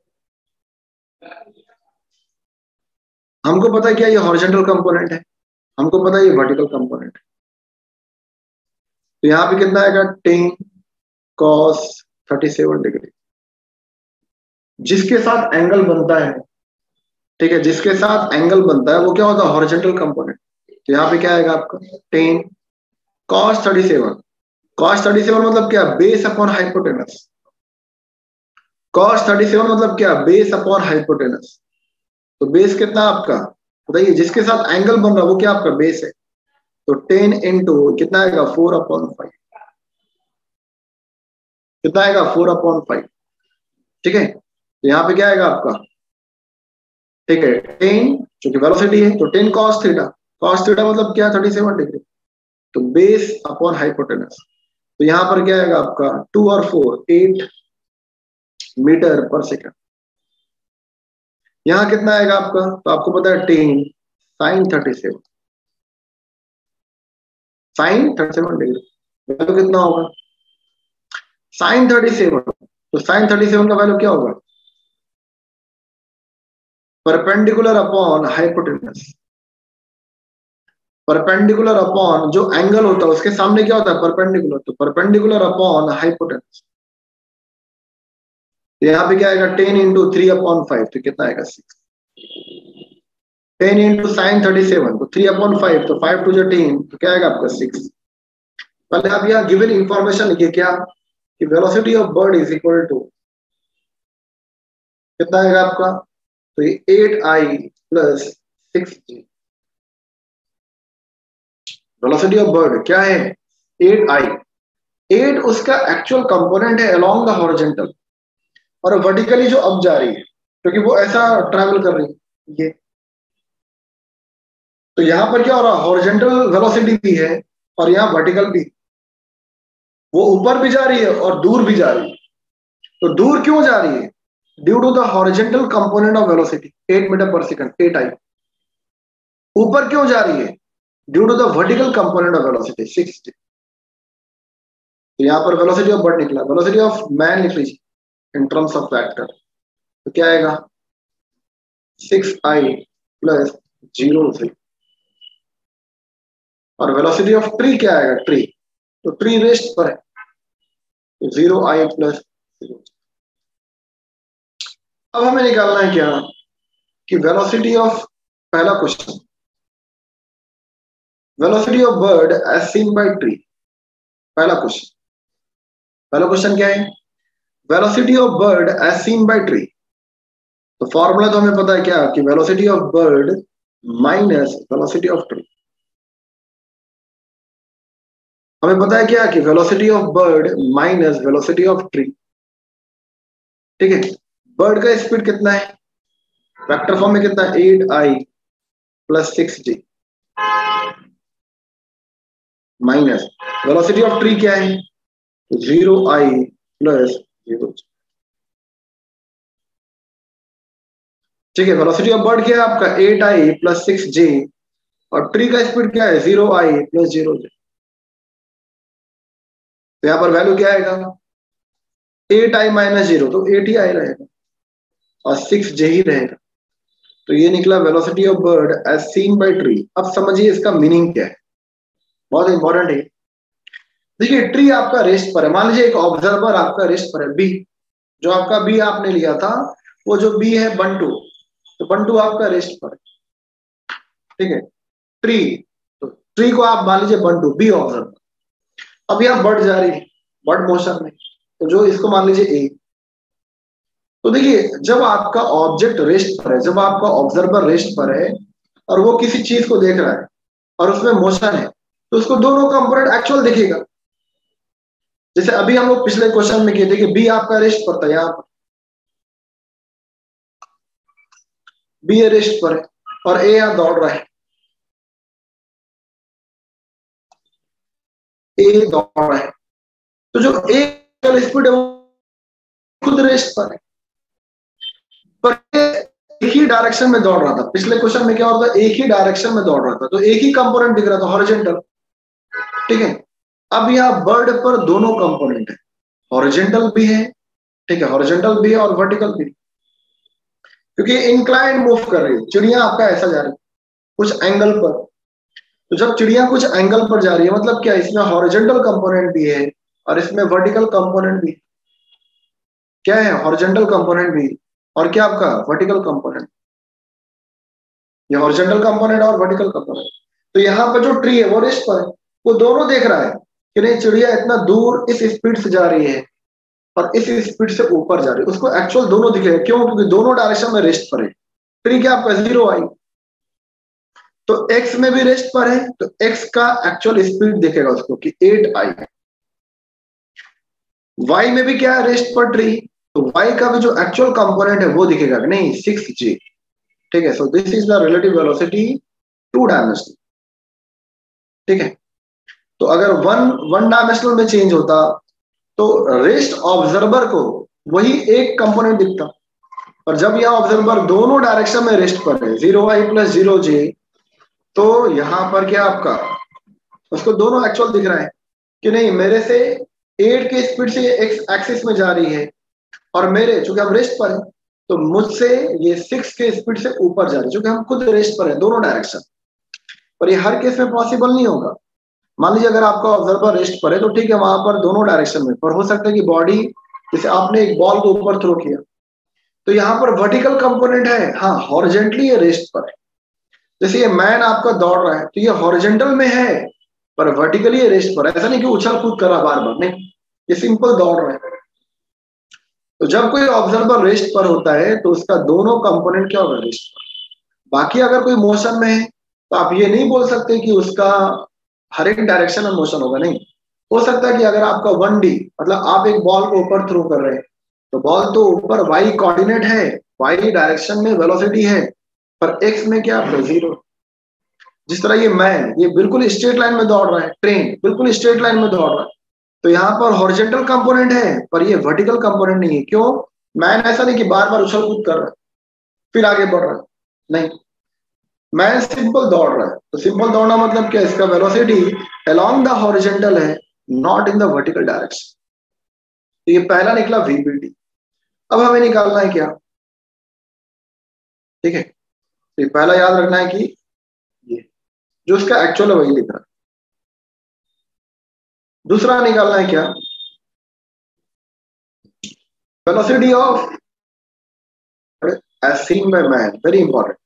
हमको पता है क्या? ये हॉरिजॉन्टल कंपोनेंट है, हमको पता है ये वर्टिकल कंपोनेंट है। तो यहाँ पे कितना आएगा? Ten cos thirty seven degree. जिसके साथ एंगल बनता है, ठीक है, जिसके साथ एंगल बनता है वो क्या होता है? Horizontal component. तो यहाँ पे क्या आएगा आपका? Ten cos thirty seven. Cos thirty seven मतलब क्या? Base upon hypotenuse. Cos thirty seven मतलब क्या? Base upon hypotenuse. तो बेस कितना आपका? बताइए। जिसके साथ एंगल बन रहा है वो क्या आपका? बेस है। तो टेन इंटू कितना आएगा? Four upon five. कितना आएगा? Four upon five. ठीक है, तो यहाँ पे क्या आएगा आपका? ठीक है, टेन क्योंकि वेलोसिटी है तो ten cos theta. Cos theta मतलब क्या? Thirty seven degree. तो बेस अपॉन हाइपोटेनस। तो यहाँ पर क्या आएगा आपका? टू और फोर एट मीटर पर सेकेंड। यहाँ कितना आएगा आपका? तो आपको पता है ten sine thirty seven. Sine thirty seven degree value कितना होगा? Sine thirty seven. तो साइन थर्टी सेवन का वैल्यू क्या होगा? Perpendicular upon hypotenuse. Perpendicular upon जो एंगल होता है उसके सामने क्या होता है? परपेंडिकुलर। तो परपेंडिकुलर अपॉन हाइपोटेनस। तो यहाँ पे क्या आएगा? Ten into three upon five. तो कितना आएगा? Six. Ten into sine thirty seven तो थ्री अपॉन फाइव, तो फाइव टू जो टेन, तो क्या आएगा आपका? सिक्स। पहले आप यहाँ गिवन इंफॉर्मेशन लिखिए क्या? कि velocity of bird is equal to कितना आएगा आपका? तो ये eight I plus six j. Velocity of bird क्या है? Eight i. एट उसका एक्चुअल कंपोनेंट है अलोंग द हॉरिजॉन्टल, और वर्टिकली जो अब जा रही है क्योंकि वो ऐसा ट्रैवल कर रही है ये। तो यहां पर क्या हो रहा है? हॉरिजॉन्टल वेलोसिटी भी है और यहाँ वर्टिकल भी। वो ऊपर भी जा रही है और दूर भी जा रही है। तो दूर क्यों जा रही है? Due to the horizontal component of velocity eight metre पर सेकंड, एट आई। ऊपर क्यों जा रही है? Due to the vertical component of velocity six j. तो यहां पर वेलोसिटी ऑफ बर्ड निकला, वेलोसिटी ऑफ मैन लिख लीजिए इन टर्म्स ऑफ वेक्टर, तो क्या आएगा? सिक्स आई प्लस जीरो थ्री। और वेलोसिटी ऑफ ट्री क्या आएगा? ट्री, तो ट्री रेस्ट पर है, तो जीरो आई प्लस जीरो। अब हमें निकालना है क्या कि वेलोसिटी ऑफ, पहला question, velocity of bird as seen by tree. पहला क्वेश्चन, पहला क्वेश्चन क्या है? Velocity of bird as seen by tree. तो फॉर्मूला तो हमें पता है क्या कि velocity of bird minus velocity of tree. हमें पता है क्या कि velocity of bird minus velocity of tree. ठीक है, बर्ड का स्पीड कितना है? वेक्टर फॉर्म में कितना? Eight I plus six j minus velocity of tree क्या है? Zero i plus zero. ठीक है, वेलोसिटी ऑफ बर्ड क्या है आपका? एट आई प्लस सिक्स जे, और ट्री का स्पीड क्या है? Zero i plus zero j. तो यहां पर वैल्यू क्या आएगा? एट आई माइनस जीरो, तो एट ही आई रहेगा और सिक्स जे ही रहेगा। तो ये निकला velocity of bird as seen by tree. अब समझिए इसका मीनिंग क्या है, बहुत इंपॉर्टेंट है। देखिए, ट्री आपका रेस्ट पर है, मान लीजिए एक ऑब्जर्वर आपका रेस्ट पर है, बी, जो आपका बी आपने लिया था, वो जो बी है बंटू, तो बंटू आपका रेस्ट पर है। ठीक है, ट्री, तो ट्री को आप मान लीजिए बंटू, बी ऑब्जर्वर। अब यहां बर्ड जा रही है, बर्ड मोशन में, तो जो इसको मान लीजिए ए। तो देखिए, जब आपका ऑब्जेक्ट रेस्ट पर है, जब आपका ऑब्जर्वर रेस्ट पर है और वो किसी चीज को देख रहा है और उसमें मोशन है, तो उसको दोनों कंपोनेंट एक्चुअल दिखेगा। जैसे अभी हम लोग पिछले क्वेश्चन में किए थे कि बी आपका रेस्ट पर था, यहां पर बी ए रेस्ट पर है और ए यहां दौड़ रहा है, ए दौड़ रहा है, तो जो ए का स्पीड है वो खुद रेस्ट पर है, पर एक ही डायरेक्शन में दौड़ रहा था। पिछले क्वेश्चन में क्या होता है? एक ही डायरेक्शन में दौड़ रहा था, तो एक ही कंपोनेंट दिख रहा था, हॉरिजॉन्टल। ठीक है, अब यहाँ बर्ड पर दोनों कंपोनेंट है, हॉरिजॉन्टल भी है, ठीक है, हॉरिजॉन्टल भी है और वर्टिकल भी, क्योंकि इंक्लाइंड मूव कर रही है। चिड़िया आपका ऐसा जा रही है कुछ एंगल पर, तो जब चिड़िया कुछ एंगल पर जा रही है, मतलब क्या, इसमें हॉरिजॉन्टल कंपोनेंट भी है और इसमें वर्टिकल कंपोनेंट भी। क्या है? हॉरिजॉन्टल कंपोनेंट भी और क्या आपका वर्टिकल कंपोनेंट। ये हॉरिजॉन्टल कंपोनेंट और वर्टिकल कंपोनेंट। तो यहाँ पर जो ट्री है वो रेस्ट पर है, वो दोनों देख रहा है कि नहीं, चिड़िया इतना दूर इस स्पीड से जा रही है और इस स्पीड से ऊपर जा रही है, उसको एक्चुअल दोनों दिखेगा। क्यों? क्योंकि दोनों डायरेक्शन में रेस्ट पर है। ट्री क्या आपका? जीरो आई, तो एक्स में भी रेस्ट पर है, तो एक्स का एक्चुअल स्पीड दिखेगा उसको कि एट आई। वाई में भी क्या है? रेस्ट पर ट्री, तो वाई का भी जो एक्चुअल कंपोनेंट है वो दिखेगा कि नहीं, सिक्स जी। ठीक है, so this is the relative velocity two dimensional. ठीक है, तो अगर वन वन डायमेंशनल में चेंज होता तो रेस्ट ऑब्जर्वर को वही एक कंपोनेंट दिखता, और जब यह ऑब्जर्वर दोनों डायरेक्शन में रेस्ट पर है, zero i plus zero j, तो यहां पर क्या आपका, उसको दोनों एक्चुअल दिख रहा है कि नहीं, मेरे से एट के स्पीड से ये एक्स एक्सिस में जा रही है, और मेरे चूंकि हम रेस्ट पर है तो मुझसे ये सिक्स के स्पीड से ऊपर जा रही है, चूंकि हम खुद रेस्ट पर है दोनों डायरेक्शन। पर ये हर केस में पॉसिबल नहीं होगा। मान लीजिए अगर आपका ऑब्जर्वर रेस्ट पर है तो ठीक है, वहां पर दोनों डायरेक्शन में, पर हो सकता है कि बॉडी, जैसे आपने एक बॉल को ऊपर थ्रो किया तो यहाँ पर वर्टिकल कंपोनेंट है, हाँ हॉरिजॉन्टली ये रेस्ट पर है। जैसे ये मैन आपका दौड़ रहा है तो ये हॉरिजॉन्टल में है पर वर्टिकली ये रेस्ट पर है। ऐसा नहीं कि उछल कूद कर रहा बार बार, नहीं, ये सिंपल दौड़ रहा है। तो जब कोई ऑब्जर्वर रेस्ट पर होता है तो उसका दोनों कंपोनेंट क्या होगा? रेस्ट पर। बाकी अगर कोई मोशन में है तो आप ये नहीं बोल सकते कि उसका हर एक डायरेक्शन में मोशन होगा, नहीं। हो सकता है कि अगर आपका वन डी, मतलब आप एक बॉल को ऊपर थ्रो कर रहे हैं तो बॉल तो ऊपर वाई कोऑर्डिनेट है, वाई डायरेक्शन में वेलोसिटी है, पर एक्स में क्या आपका? जीरो। जिस तरह ये मैन, ये बिल्कुल स्ट्रेट लाइन में दौड़ रहा है, ट्रेन बिल्कुल स्ट्रेट लाइन में दौड़ रहा है, तो यहाँ पर हॉरिजॉन्टल कंपोनेंट है पर ये वर्टिकल कंपोनेंट नहीं है। क्यों? मैन ऐसा नहीं कि बार बार उछल कूद कर रहा है फिर आगे बढ़ रहा है, नहीं, मैन सिंपल दौड़ रहा है। तो सिंपल दौड़ना मतलब क्या, इसका वेलोसिटी अलोंग द हॉरिजॉन्टल है, not in the vertical direction. तो ये पहला निकला वीपीटी। अब हमें निकालना है क्या, ठीक है, तो ये पहला याद रखना है कि ये जो इसका एक्चुअल है वही लिख रहा है। दूसरा निकालना है क्या, velocity of as seen by man, very important.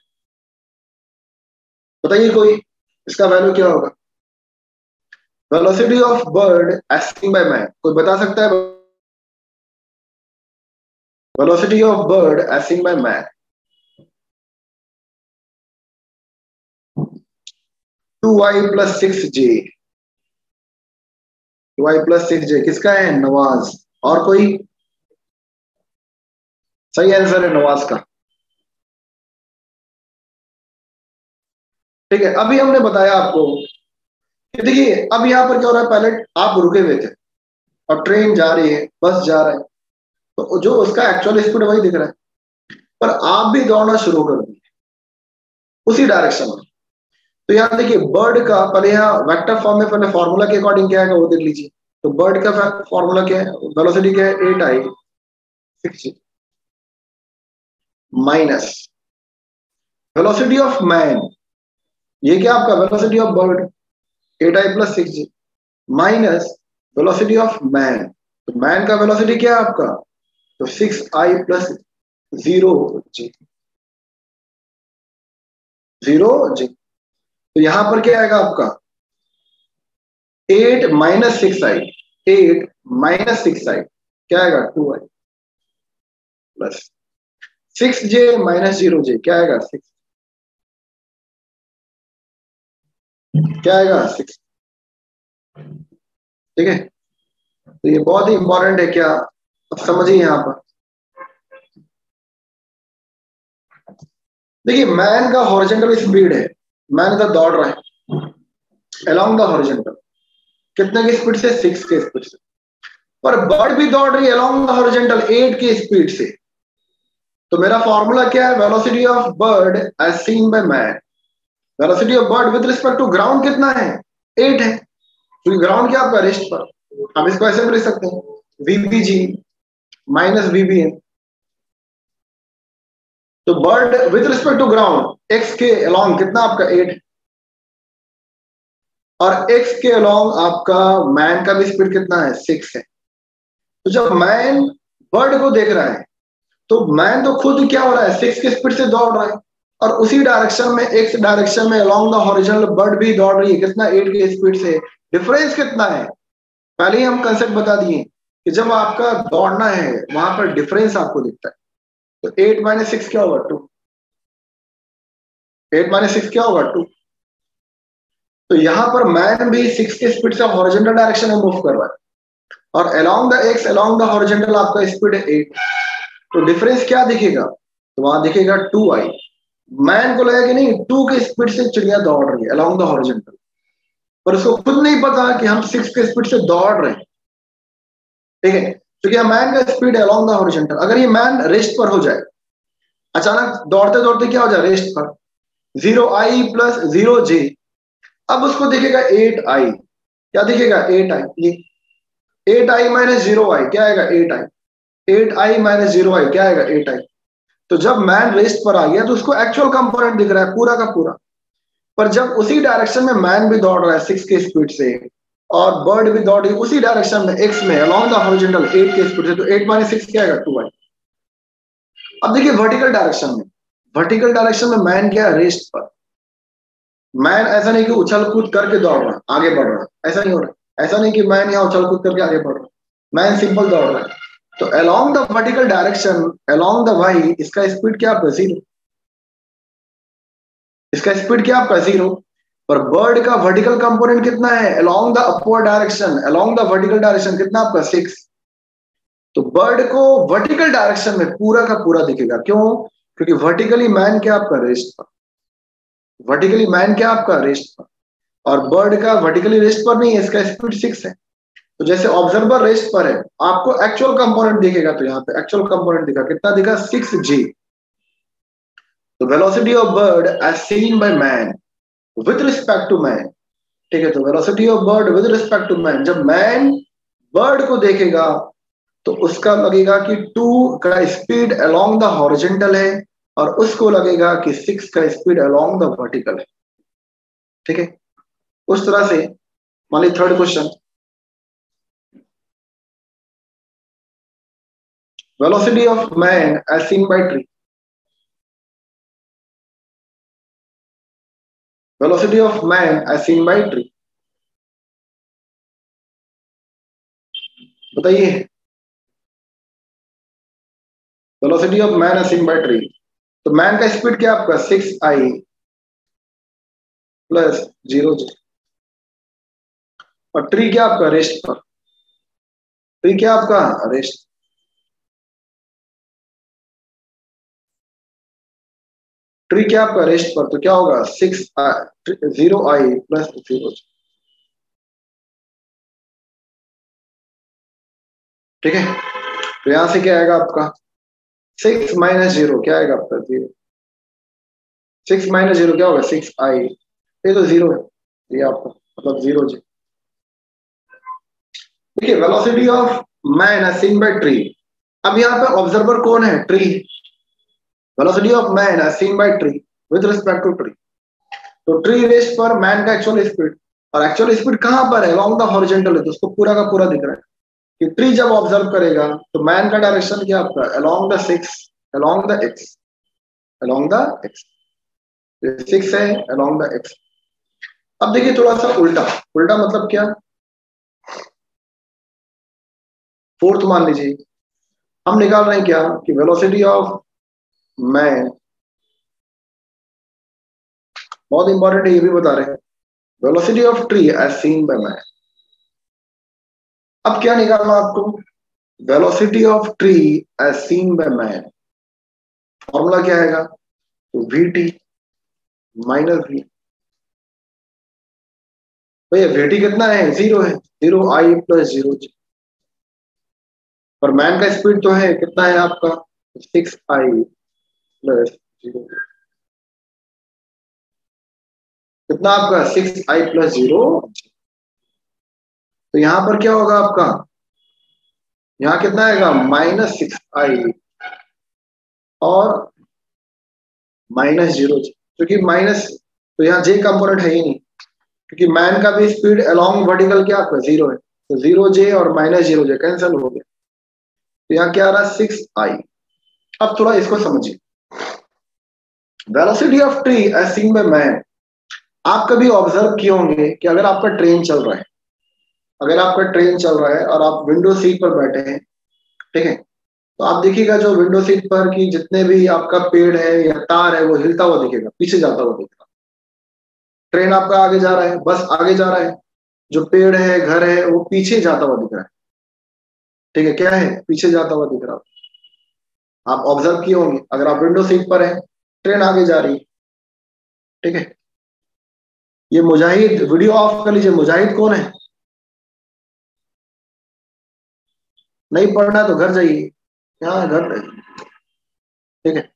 बताइए कोई, इसका वैल्यू क्या होगा, velocity of bird as seen by man, कोई बता सकता है, velocity of bird as seen by man? Two i plus six j, two i plus six j किसका है, नवाज। और कोई, सही आंसर है नवाज का। ठीक है, अभी हमने बताया आपको कि देखिए अब यहाँ पर क्या हो रहा है, पहले आप रुके हुए थे और ट्रेन जा रही है, बस जा रहा है, तो जो उसका एक्चुअल स्पीड वही दिख रहा है, पर आप भी दौड़ना शुरू कर दिए उसी डायरेक्शन में। तो यहाँ देखिए बर्ड का पहले यहाँ वेक्टर फॉर्म में पहले फॉर्मूला के अकॉर्डिंग क्या है वो देख लीजिए। तो बर्ड का फॉर्मूला क्या है, वेलोसिटी क्या है, eight i six minus velocity of man, ये क्या आपका velocity of bird eight I plus six j minus velocity of man. तो मैन का वेलोसिटी क्या है आपका, तो सिक्स आई plus zero j, zero j. तो यहां पर क्या आएगा आपका, eight minus six i, eight minus six i क्या आएगा, two i plus six j minus zero j क्या आएगा, सिक्स, क्या आएगा सिक्स। ठीक है, तो ये बहुत ही इंपॉर्टेंट है क्या, अब समझिए यहां पर देखिए मैन का हॉरिजॉन्टल स्पीड है, मैन का दौड़ रहा है अलोंग द हॉरिजॉन्टल, कितने की स्पीड से, सिक्स के स्पीड से, पर बर्ड भी दौड़ रही है अलोंग द हॉरिजॉन्टल एट की स्पीड से। तो मेरा फॉर्मूला क्या है, velocity of bird as seen by man, velocity of bird with respect to ground कितना है, एट है, क्योंकि ग्राउंड क्या आपका रेस्ट पर, हम इसको ऐसे भी लिख सकते हैं वीपीजी माइनस वीबीएन। तो bird with respect to ground X के अलोंग कितना आपका एट, और एक्स के अलोंग आपका मैन का भी स्पीड कितना है, सिक्स है। तो जब मैन बर्ड को देख रहा है तो मैन तो खुद क्या हो रहा है, सिक्स की स्पीड से दौड़ रहा है, और उसी डायरेक्शन में एक्स डायरेक्शन में अलोंग द हॉरिजॉन्टल बर्ड भी दौड़ रही है, कितना, एट की स्पीड से। डिफरेंस कितना है, पहले ही हम कंसेप्ट बता दिए कि जब आपका दौड़ना है वहां पर डिफरेंस आपको दिखता है। तो एट माइनस सिक्स क्या होगा, टू, एट माइनस सिक्स क्या होगा, टू। तो यहां पर मैन भी सिक्स की स्पीड से हॉरिजॉन्टल डायरेक्शन में मूव कर रहा है, और along the x along the horizontal आपका स्पीड है एट। तो डिफरेंस क्या दिखेगा, तो वहां दिखेगा टू आई। मैन को लगा कि नहीं टू की स्पीड से चिड़िया दौड़ रही है अलोंग द हॉरिजॉन्टल, पर उसको खुद नहीं पता कि हम सिक्स की स्पीड से दौड़ रहे हैं। ठीक है, क्योंकि तो मैन का स्पीड है अलोंग द हॉरिजॉन्टल, अगर ये मैन रेस्ट पर हो जाए, अचानक दौड़ते दौड़ते क्या हो जाए, रेस्ट पर, zero i plus zero j, अब उसको दिखेगा एट आई, क्या दिखेगा, एट आई, ये eight i minus zero i क्या आएगा, eight i, eight i minus zero i क्या आएगा, एट आई। तो जब मैन रेस्ट पर आ गया तो उसको एक्चुअल कंपोनेंट दिख रहा है पूरा का पूरा, पर जब उसी डायरेक्शन में मैन भी दौड़ रहा है सिक्स के स्पीड से, और बर्ड भी दौड़ रही उसी डायरेक्शन में एक्स में अलोंग द हॉरिजॉन्टल एट के स्पीड से, तो एट माइनस सिक्स क्या आएगा, टू आई। अब देखिए वर्टिकल डायरेक्शन में, वर्टिकल डायरेक्शन में मैन क्या है, रेस्ट पर। मैन ऐसा नहीं कि उछल कूद करके दौड़ रहा है, आगे बढ़ रहा है, ऐसा नहीं हो रहा है, ऐसा नहीं कि मैन यहाँ उछल कूद करके आगे बढ़ रहा है, मैन सिंपल दौड़ रहा है। तो along the vertical direction along the Y, इसका स्पीड क्या आपका, जीरो, इसका स्पीड क्या आपका, जीरो। पर बर्ड का वर्टिकल कंपोनेंट कितना है, along the upward direction along the vertical direction कितना आपका, सिक्स। तो बर्ड को वर्टिकल डायरेक्शन में पूरा का पूरा दिखेगा, क्यों, क्योंकि वर्टिकली मैन क्या आपका, रेस्ट पर, वर्टिकली मैन क्या आपका, रेस्ट पर, और बर्ड का वर्टिकली रेस्ट पर नहीं है, इसका स्पीड सिक्स है। तो जैसे ऑब्जर्वर रेस्ट पर है, आपको एक्चुअल कंपोनेंट दिखेगा, तो यहाँ पे एक्चुअल कंपोनेंट दिखा, कितना दिखा, सिक्स जी। तो velocity of bird as seen by man with respect to man, ठीक है। तो velocity of bird with respect to man, जब मैन बर्ड को देखेगा तो उसका लगेगा कि टू का स्पीड अलोंग द हॉरिजॉन्टल है, और उसको लगेगा कि सिक्स का स्पीड अलोंग द वर्टिकल है, ठीक है। उस तरह से मान लीजिए third question, velocity of man as seen by tree, velocity of man as seen by tree, बताइए। Velocity of man as seen by tree, तो मैन का स्पीड क्या आपका, सिक्स आई प्लस जीरो जी, और ट्री क्या आपका, रेस्ट पर, ट्री क्या आपका, रेस्ट, ट्री क्या आपका, रेस्ट पर, तो क्या होगा, six zero i plus zero j, ठीक है। तो यहां से क्या आएगा आपका, सिक्स माइनस जीरो क्या आएगा आपका, जीरो, सिक्स माइनस जीरो क्या होगा, सिक्स आई, ये तो जीरो है, ये आपका मतलब जीरो जी। देखिए velocity of man as seen by tree, अब यहाँ पे ऑब्जर्वर कौन है, tree, velocity of man as seen by tree with respect to tree, तो ट्री रेस्ट पर मैन का एक्चुअल स्पीड, और एक्चुअल स्पीड कहां पर है, अलोंग द हॉरिजॉन्टल है, तो उसको पूरा का पूरा दिख रहा है कि ट्री जब ऑब्जर्व करेगा तो मैन का डायरेक्शन क्या आपका, along the six, along the x, along the X, six है अलोंग द एक्स। अब देखिए थोड़ा सा उल्टा, उल्टा मतलब क्या, फोर्थ मान लीजिए, हम निकाल रहे हैं क्या कि वेलोसिटी ऑफ मैन, बहुत इंपॉर्टेंट है ये भी बता रहे हैं, velocity of tree as seen by man. अब क्या निकालना आपको, velocity of tree as seen by man, formula क्या आएगा, तो वी टी माइनस वी, भैया वी टी कितना है, जीरो है, zero i plus zero j, और मैन का स्पीड तो है, कितना है आपका, सिक्स आई प्लस जीरो, कितना आपका, सिक्स आई प्लस जीरो। तो यहां पर क्या होगा आपका, यहाँ कितना आएगा, माइनस सिक्स आई और माइनस जीरो, क्योंकि माइनस, तो यहाँ जे कंपोनेंट है ही नहीं, क्योंकि मैन का भी स्पीड अलोंग वर्टिकल क्या आपका, जीरो है, तो जीरो जे और माइनस जीरो जे कैंसिल हो गया, तो यहाँ क्या आ रहा है, सिक्स आई। अब थोड़ा इसको समझिए, velocity of tree as seen by man, आप कभी ऑब्जर्व किए होंगे कि अगर आपका ट्रेन चल रहा है, अगर आपका ट्रेन चल रहा है और आप विंडो सीट पर बैठे हैं, ठीक है, तो आप देखिएगा जो विंडो सीट पर की जितने भी आपका पेड़ है या तार है वो हिलता हुआ दिखेगा, पीछे जाता हुआ दिखेगा, ट्रेन आपका आगे जा रहा है, बस आगे जा रहा है, जो पेड़ है घर है वो पीछे जाता हुआ दिख रहा है, ठीक है, क्या है, पीछे जाता हुआ दिख रहा है। आप ऑब्जर्व किए होंगे, अगर आप विंडो सीट पर है, ट्रेन आगे जा रही है, ठीक है। ये मुजाहिद, वीडियो ऑफ कर लीजिए, मुजाहिद कौन है, नहीं पढ़ना तो घर जाइए, यहाँ घर रहिए, ठीक है।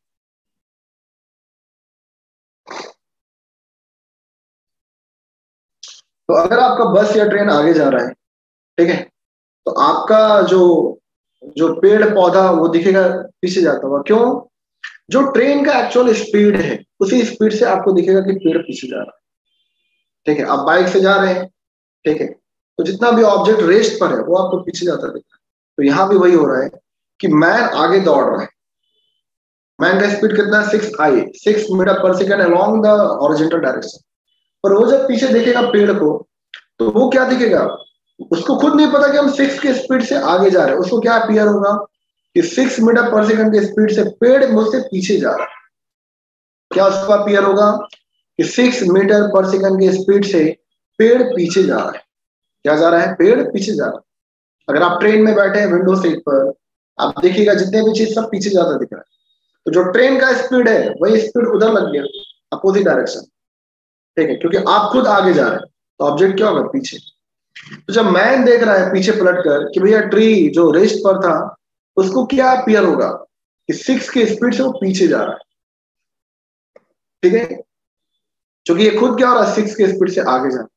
तो अगर आपका बस या ट्रेन आगे जा रहा है, ठीक है, तो आपका जो जो पेड़ पौधा वो दिखेगा पीछे जाता हुआ, क्यों, जो ट्रेन का एक्चुअल स्पीड है उसी स्पीड से आपको दिखेगा कि पेड़ पीछे जा रहा है, ठीक है। आप बाइक से जा रहे हैं, ठीक है, तो जितना भी ऑब्जेक्ट रेस्ट पर है वो आपको पीछे जाता दिख रहा है, तो यहाँ भी वही हो रहा है कि मैन आगे दौड़ रहा है, मैन का स्पीड कितना है, सिक्स आई, सिक्स मीटर पर second along the horizontal direction, पर वो जब पीछे देखेगा पेड़ को तो वो क्या दिखेगा, उसको खुद नहीं पता कि हम सिक्स के स्पीड से आगे जा रहे हैं, उसको क्या अपीयर होगा कि सिक्स मीटर पर सेकंड के स्पीड से पेड़ मुझसे पीछे जा रहा है, क्या उसको अपीयर होगा कि सिक्स मीटर पर सेकंड के स्पीड से पेड़ पीछे जा रहा है, क्या जा रहा है, पेड़ पीछे जा रहा है। अगर आप ट्रेन में बैठे हैं विंडो सीट पर, आप देखिएगा जितने भी चीज सब पीछे जाता दिख रहा है, तो जो ट्रेन का स्पीड है वही स्पीड उधर लग गया, अपोजिट डायरेक्शन, ठीक है, क्योंकि आप खुद आगे जा रहे हैं तो ऑब्जेक्ट क्या होगा, पीछे। तो जब मैन देख रहा है पीछे पलट कर कि भैया ट्री जो रेस्ट पर था उसको क्या अपीयर होगा कि सिक्स के स्पीड से वो पीछे जा रहा है, ठीक है, क्योंकि ये खुद क्या हो रहा है, सिक्स के स्पीड से आगे जा रहा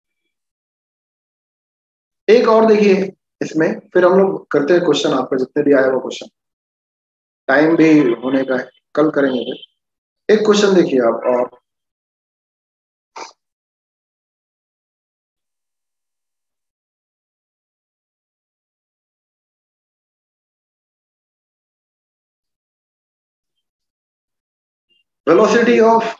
है। एक और देखिए इसमें, फिर हम लोग करते हैं क्वेश्चन, आपका जितने भी आया वो क्वेश्चन, टाइम भी होने का है, कल करेंगे फिर। एक क्वेश्चन देखिए आप और, velocity of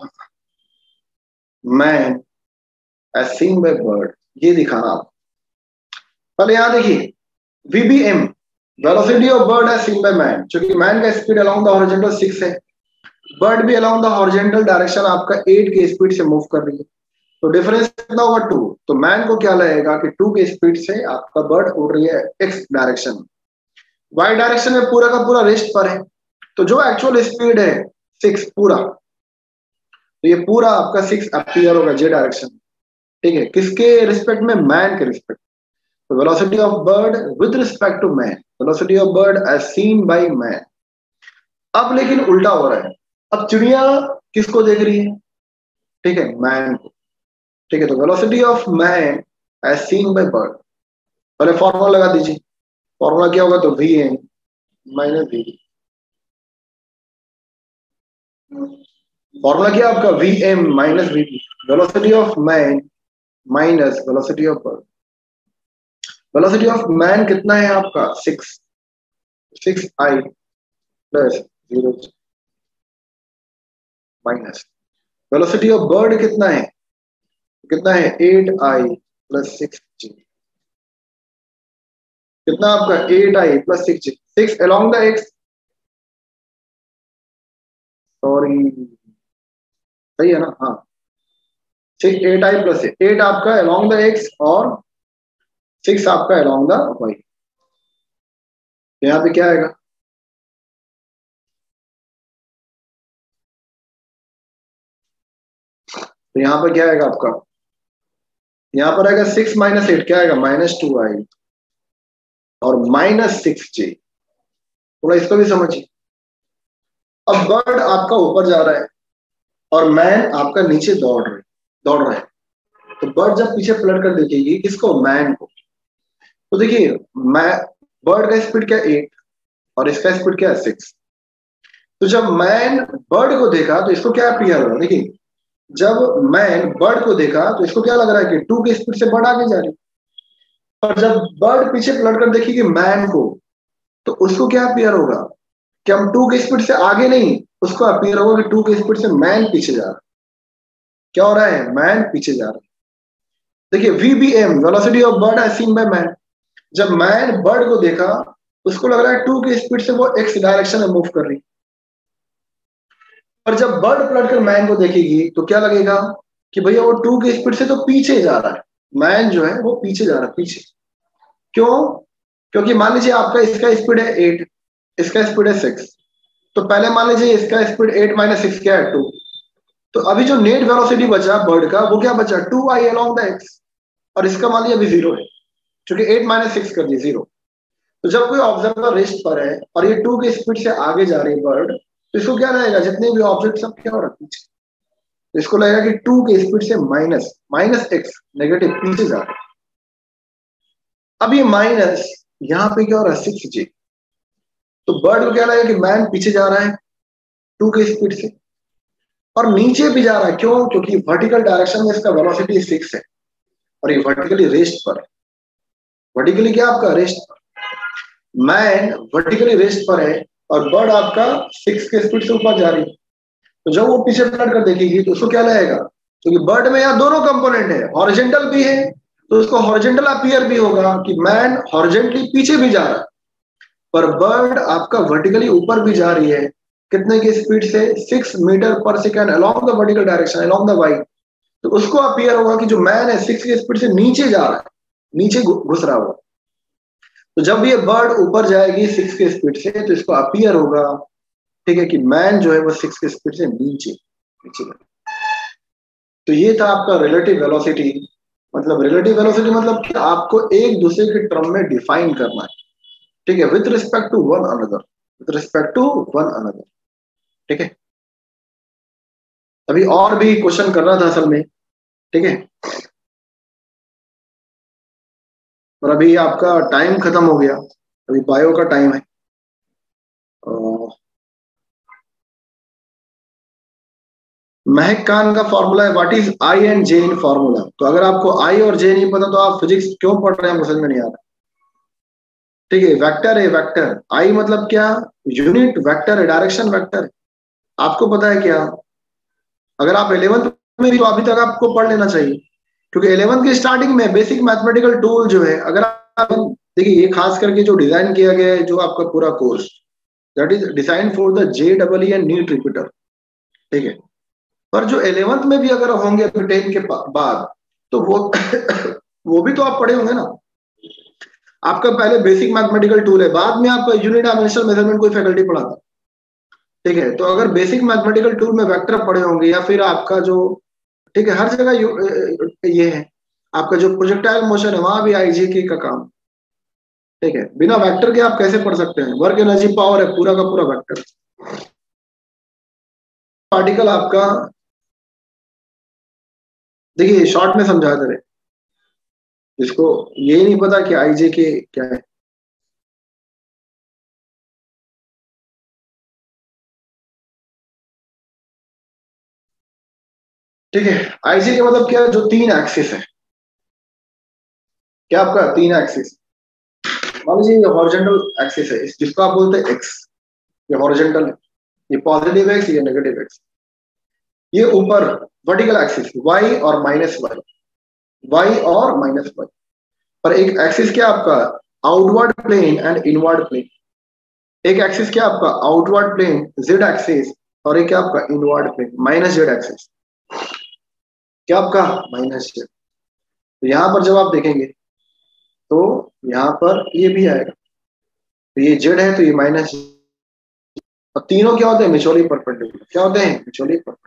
man as seen by bird, ये दिखाना आप। पहले यहां देखिए वीबीएम, velocity of bird as seen by man, क्योंकि मैन का speed along the horizontal six है, बर्ड भी अलोंग द हॉरिजॉन्टल डायरेक्शन आपका एट के स्पीड से मूव कर रही है, तो डिफरेंस कितना होगा टू। तो मैन को क्या लगेगा कि टू के स्पीड से आपका बर्ड उड़ रही है एक्स डायरेक्शन, वाई डायरेक्शन में पूरा का पूरा रेस्ट पर है, तो जो एक्चुअल स्पीड है सिक्स पूरा, तो ये पूरा आपका सिक्स अपीयर होगा जे डायरेक्शन, ठीक है, किसके रिस्पेक्ट में, मैन के रिस्पेक्ट। तो velocity of bird with respect to man, velocity of bird as seen by man. अब लेकिन उल्टा हो रहा है, अब चिड़िया किसको देख रही है, ठीक है, मैन को, ठीक है, तो velocity of man as seen by bird, पहले फॉर्मूला लगा दीजिए, फॉर्मूला क्या होगा, तो V N minus V, formula क्या आपका, V M minus V, velocity of man minus velocity of bird. Velocity of man कितना है आपका, six, six I plus zero minus velocity of bird कितना है, कितना है, एट आई प्लस सिक्स जी, कितना आपका, eight I plus six G, six along the X, sorry सही है ना, हाँ, सिक्स एट आई प्लस एट आपका अलोंग द एक्स और सिक्स आपका अलोंग द वाई, यहाँ पे क्या आएगा, तो यहाँ पर क्या आएगा आपका, यहाँ पर आएगा सिक्स माइनस एट, क्या आएगा, माइनस टू आई और माइनस सिक्स जे, थोड़ा इसको भी समझिए। अब बर्ड आपका ऊपर जा रहा है और मैन आपका नीचे दौड़ रहे दौड़ रहा है, तो बर्ड जब पीछे पलट कर देखेगी किसको, मैन को, तो देखिए मैं, बर्ड का स्पीड क्या, एट और इसका स्पीड क्या है, सिक्स। तो जब मैन बर्ड को देखा तो इसको क्या अपीयर हो रहा है, देखिए जब मैन बर्ड को देखा तो इसको क्या लग रहा है कि टू के स्पीड से बर्ड आगे जा रही, और जब बर्ड पीछे पलट कर देखेगी मैन को, तो उसको क्या अपीयर होगा कि हम टू के स्पीड से आगे नहीं, उसको अपीयर होगा कि टू के स्पीड से मैन पीछे जा रहा है। क्या हो रहा है, मैन पीछे जा रहा है। देखिए वीबीएम, velocity of bird as seen by man, जब मैन बर्ड को देखा उसको लग रहा है टू के स्पीड से वो एक्स डायरेक्शन में मूव कर रही, और जब बर्ड पलट कर मैन को देखेगी तो क्या लगेगा कि भैया वो टू के स्पीड से तो पीछे जा रहा है, मैन जो है वो पीछे जा रहा है, पीछे। क्यों, क्योंकि मान लीजिए आपका इसका स्पीड है एट, इसका स्पीड है सिक्स, तो पहले मान लीजिए इसका स्पीड एट माइनस सिक्स क्या है, टू, तो अभी जो नेट वेलोसिटी बचा बर्ड का वो क्या बचा, two I along the X, और इसका मान लीजिए अभी जीरो है, क्योंकि एट माइनस सिक्स कर दिए जीरो। तो जब कोई ऑब्जर्वर रेस्ट पर है और ये टू के स्पीड से आगे जा रही है बर्ड, तो इसको क्या लगेगा, जितने भी ऑब्जेक्ट सब क्या हो रहा है पीछे, तो इसको लगेगा कि टू के स्पीड से माइनस माइनस एक्स नेगेटिव पीछे जा रहा है। अब ये माइनस यहाँ पे क्या हो रहा है, सिक्स जे, तो बर्ड को क्या लगेगा कि मैन पीछे जा रहा है टू के स्पीड से, और नीचे भी जा रहा है, क्यों, क्योंकि वर्टिकल डायरेक्शन में इसका वेलोसिटी सिक्स है और ये वर्टिकली रेस्ट पर है, वर्टिकली क्या आपका, रेस्ट पर, मैन वर्टिकली रेस्ट पर है और बर्ड आपका सिक्स के स्पीड से ऊपर जा रही है। तो जब वो पीछे पलट कर देखेगी तो उसको क्या लगेगा, क्योंकि तो बर्ड में यहाँ दोनों कंपोनेंट है, हॉरिजॉन्टल भी है, तो उसको हॉरिजॉन्टल अपीयर भी होगा कि मैन हॉरिजॉन्टली पीछे भी जा रहा है, पर बर्ड आपका वर्टिकली ऊपर भी जा रही है, कितने की स्पीड से, सिक्स मीटर पर second along the vertical direction along the Y, तो उसको अपीयर होगा कि जो मैन है सिक्स की स्पीड से नीचे जा रहा है, नीचे घुस रहा होगा। तो जब ये बर्ड ऊपर जाएगी सिक्स के स्पीड से तो इसको अपीयर होगा, ठीक है, कि मैन जो है वो सिक्स के स्पीड से नीचे नीचे। तो ये था आपका रिलेटिव वेलोसिटी मतलब रिलेटिव वेलोसिटी मतलब कि आपको एक दूसरे के टर्म में डिफाइन करना है, ठीक है, with respect to one another, with respect to one another, ठीक है। अभी और भी क्वेश्चन कर रहा था असल में, ठीक है, और अभी आपका टाइम खत्म हो गया, अभी बायो का टाइम है। महक खान का फॉर्मूला है what is I and J in formula. तो अगर आपको आई और जे नहीं पता तो आप फिजिक्स क्यों पढ़ रहे हैं, मुझे समझ में नहीं आ रहा। ठीक है, वेक्टर है, वेक्टर आई मतलब क्या, यूनिट वेक्टर है, डायरेक्शन वेक्टर है। आपको पता है क्या, अगर आप इलेवंथ में भी तो अभी तक आपको पढ़ लेना चाहिए, क्योंकि इलेवंथ की स्टार्टिंग में बेसिक मैथमेटिकल टूल जो है, अगर आप देखिए ये खास करके जो डिजाइन किया गया है जो आपका पूरा course, that is design for the J double E and NEET repeater, ठीक है। पर जो इलेवंथ में भी अगर होंगे टेन के बाद तो वो वो भी तो आप पढ़े होंगे ना। आपका पहले बेसिक मैथमेटिकल टूल है, बाद में आपका यूनिट डायमेंशनल मेजरमेंट कोई फैकल्टी पढ़ाता, ठीक है। तो अगर बेसिक मैथमेटिकल टूल में वेक्टर पढ़े होंगे या फिर आपका जो, ठीक है, हर जगह ये है आपका जो प्रोजेक्टाइल मोशन है वहां भी आईजीके का काम, ठीक है। बिना वेक्टर के आप कैसे पढ़ सकते हैं, वर्क एनर्जी पावर है पूरा का पूरा वेक्टर। पार्टिकल आपका देखिए शॉर्ट में समझा दे रहे, जिसको ये नहीं पता कि आईजेके क्या है। ठीक है, आईजेके मतलब क्या, जो तीन एक्सिस है, क्या आपका तीन एक्सिस, मान लीजिए ये हॉरिजॉन्टल एक्सिस है, जिसको आप बोलते हैं एक्स, ये हॉरिजॉन्टल है, ये पॉजिटिव एक्स, ये नेगेटिव एक्स। ये ऊपर वर्टिकल एक्सिस वाई और माइनस वाई, वाई और माइनस वाई। पर एक एक्सिस क्या आपका, outward plane and inward plane. एक एक्सिस क्या आपका आउटवर्ड प्लेन जेड एक्सिस, और एक क्या आपका inward plane minus Z axis, क्या आपका माइनस जेड। तो यहां पर जब आप देखेंगे तो यहां पर ये भी आएगा, तो ये जेड है तो ये माइनस, और तीनों क्या होते हैं म्यूचुअली परपेंडिकुलर, क्या होते हैं म्यूचुअली परपेंडिकुलर,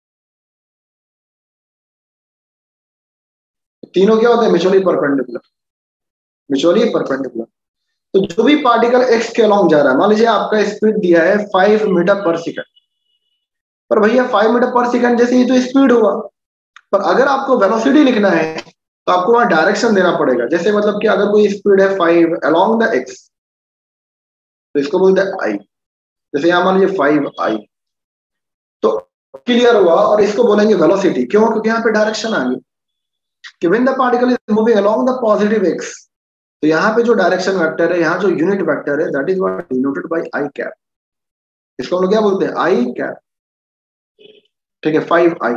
तीनों क्या होते हैं म्यूचुअली परपेंडिकुलर, म्यूचुअली परपेंडिकुलर। तो जो भी पार्टिकल एक्स के अलॉन्ग जा रहा है, मान लीजिए आपका स्पीड दिया है फाइव मीटर पर सेकंड, पर भैया फाइव मीटर पर सेकंड जैसे ही तो स्पीड हुआ, पर अगर आपको वेलोसिटी लिखना है तो आपको वहां डायरेक्शन देना पड़ेगा। जैसे मतलब कि अगर कोई स्पीड है फाइव अलोंग द एक्स, तो इसको बोलते हैं आई, जैसे यहां मान लीजिए फाइव आई, तो क्लियर हुआ। और इसको बोलेंगे वेलोसिटी, क्यों, क्योंकि यहाँ पे डायरेक्शन आ गई कि when the particle is moving along the positive X, तो यहाँ पे जो डायरेक्शन वेक्टर है, यहाँ जो यूनिट वेक्टर है, that is what denoted by I cap. इसको हम लोग क्या बोलते हैं, आई कैप, ठीक है, फाइव आई।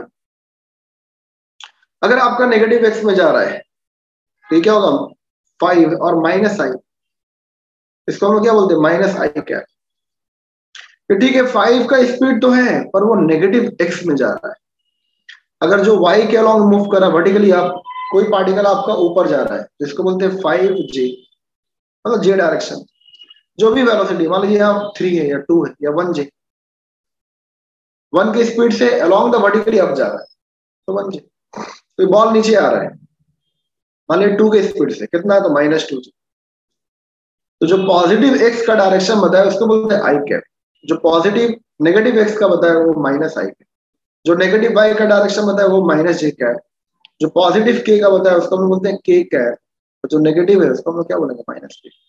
अगर आपका नेगेटिव एक्स में जा रहा है तो ये क्या होगा, फाइव और माइनस आई, इसको हम लोग क्या बोलते हैं, माइनस आई कैप। ठीक है, फाइव का स्पीड तो है पर वो नेगेटिव एक्स में जा रहा है। अगर जो वाई के अलॉन्ग मूव कर रहा है वर्टिकली, आप कोई पार्टिकल आपका ऊपर जा रहा है, जिसको बोलते हैं फाइव जे, मतलब जे डायरेक्शन। जो भी वेलोसिटी, मान लीजिए यहाँ थ्री है या टू है या वन जे, वन के स्पीड से अलॉन्ग द वर्टिकली अप जा रहा है तो वन जे। तो बॉल नीचे आ रहा है, मान लीजिए टू के स्पीड से, कितना है तो माइनस टू जे। तो जो पॉजिटिव एक्स का डायरेक्शन बताया उसको बोलते हैं आई कैप, जो पॉजिटिव नेगेटिव एक्स का बताया वो माइनस आई कैप, जो नेगेटिव वाई का डायरेक्शन बताया वो माइनस जे कैप, जो पॉजिटिव के का बताया उसको हम बोलते हैं के कैप, और जो नेगेटिव है उसको हम क्या बोलेंगे, माइनस के।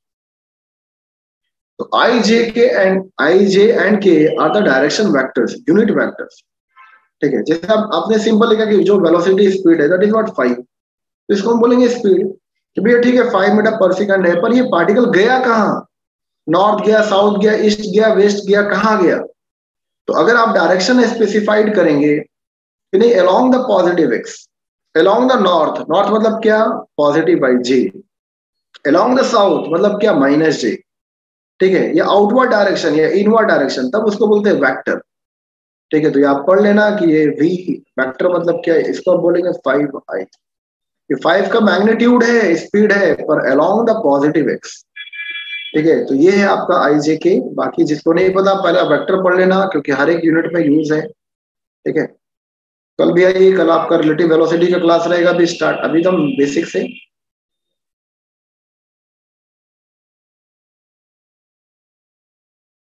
तो I J K and I J and K are the direction vectors, unit vectors, ठीक है। जैसे आप आपने सिंपल लिखा कि जो वेलोसिटी स्पीड है दैट इज व्हाट फाइव, तो इसको हम बोलेंगे स्पीड कि भैया ठीक है फाइव मीटर पर सेकंड है, पर ये पार्टिकल गया कहाँ, नॉर्थ गया, साउथ गया, ईस्ट गया, वेस्ट गया, कहाँ गया। तो अगर आप डायरेक्शन स्पेसिफाइड करेंगे कि नहीं, along the positive X, along the north, north मतलब क्या, positive by J, along the south मतलब क्या, माइनस जे, ठीक है, ये आउटवर्ड डायरेक्शन या इनवर्ड डायरेक्शन, तब उसको बोलते हैं वेक्टर, ठीक है। तो ये आप पढ़ लेना कि ये वी वेक्टर मतलब क्या है, इसको आप बोलेंगे फाइव आई। ये फाइव का मैग्नीट्यूड है, स्पीड है, पर अलोंग द पॉजिटिव एक्स, ठीक है। तो ये है आपका आई जे के। बाकी जिसको नहीं पता पहले आप वेक्टर पढ़ लेना, क्योंकि हर एक यूनिट में यूज है, ठीक है। कल भी आइए, कल आपका रिलेटिव वेलोसिटी का क्लास रहेगा अभी स्टार्ट, अभी तो हम बेसिक से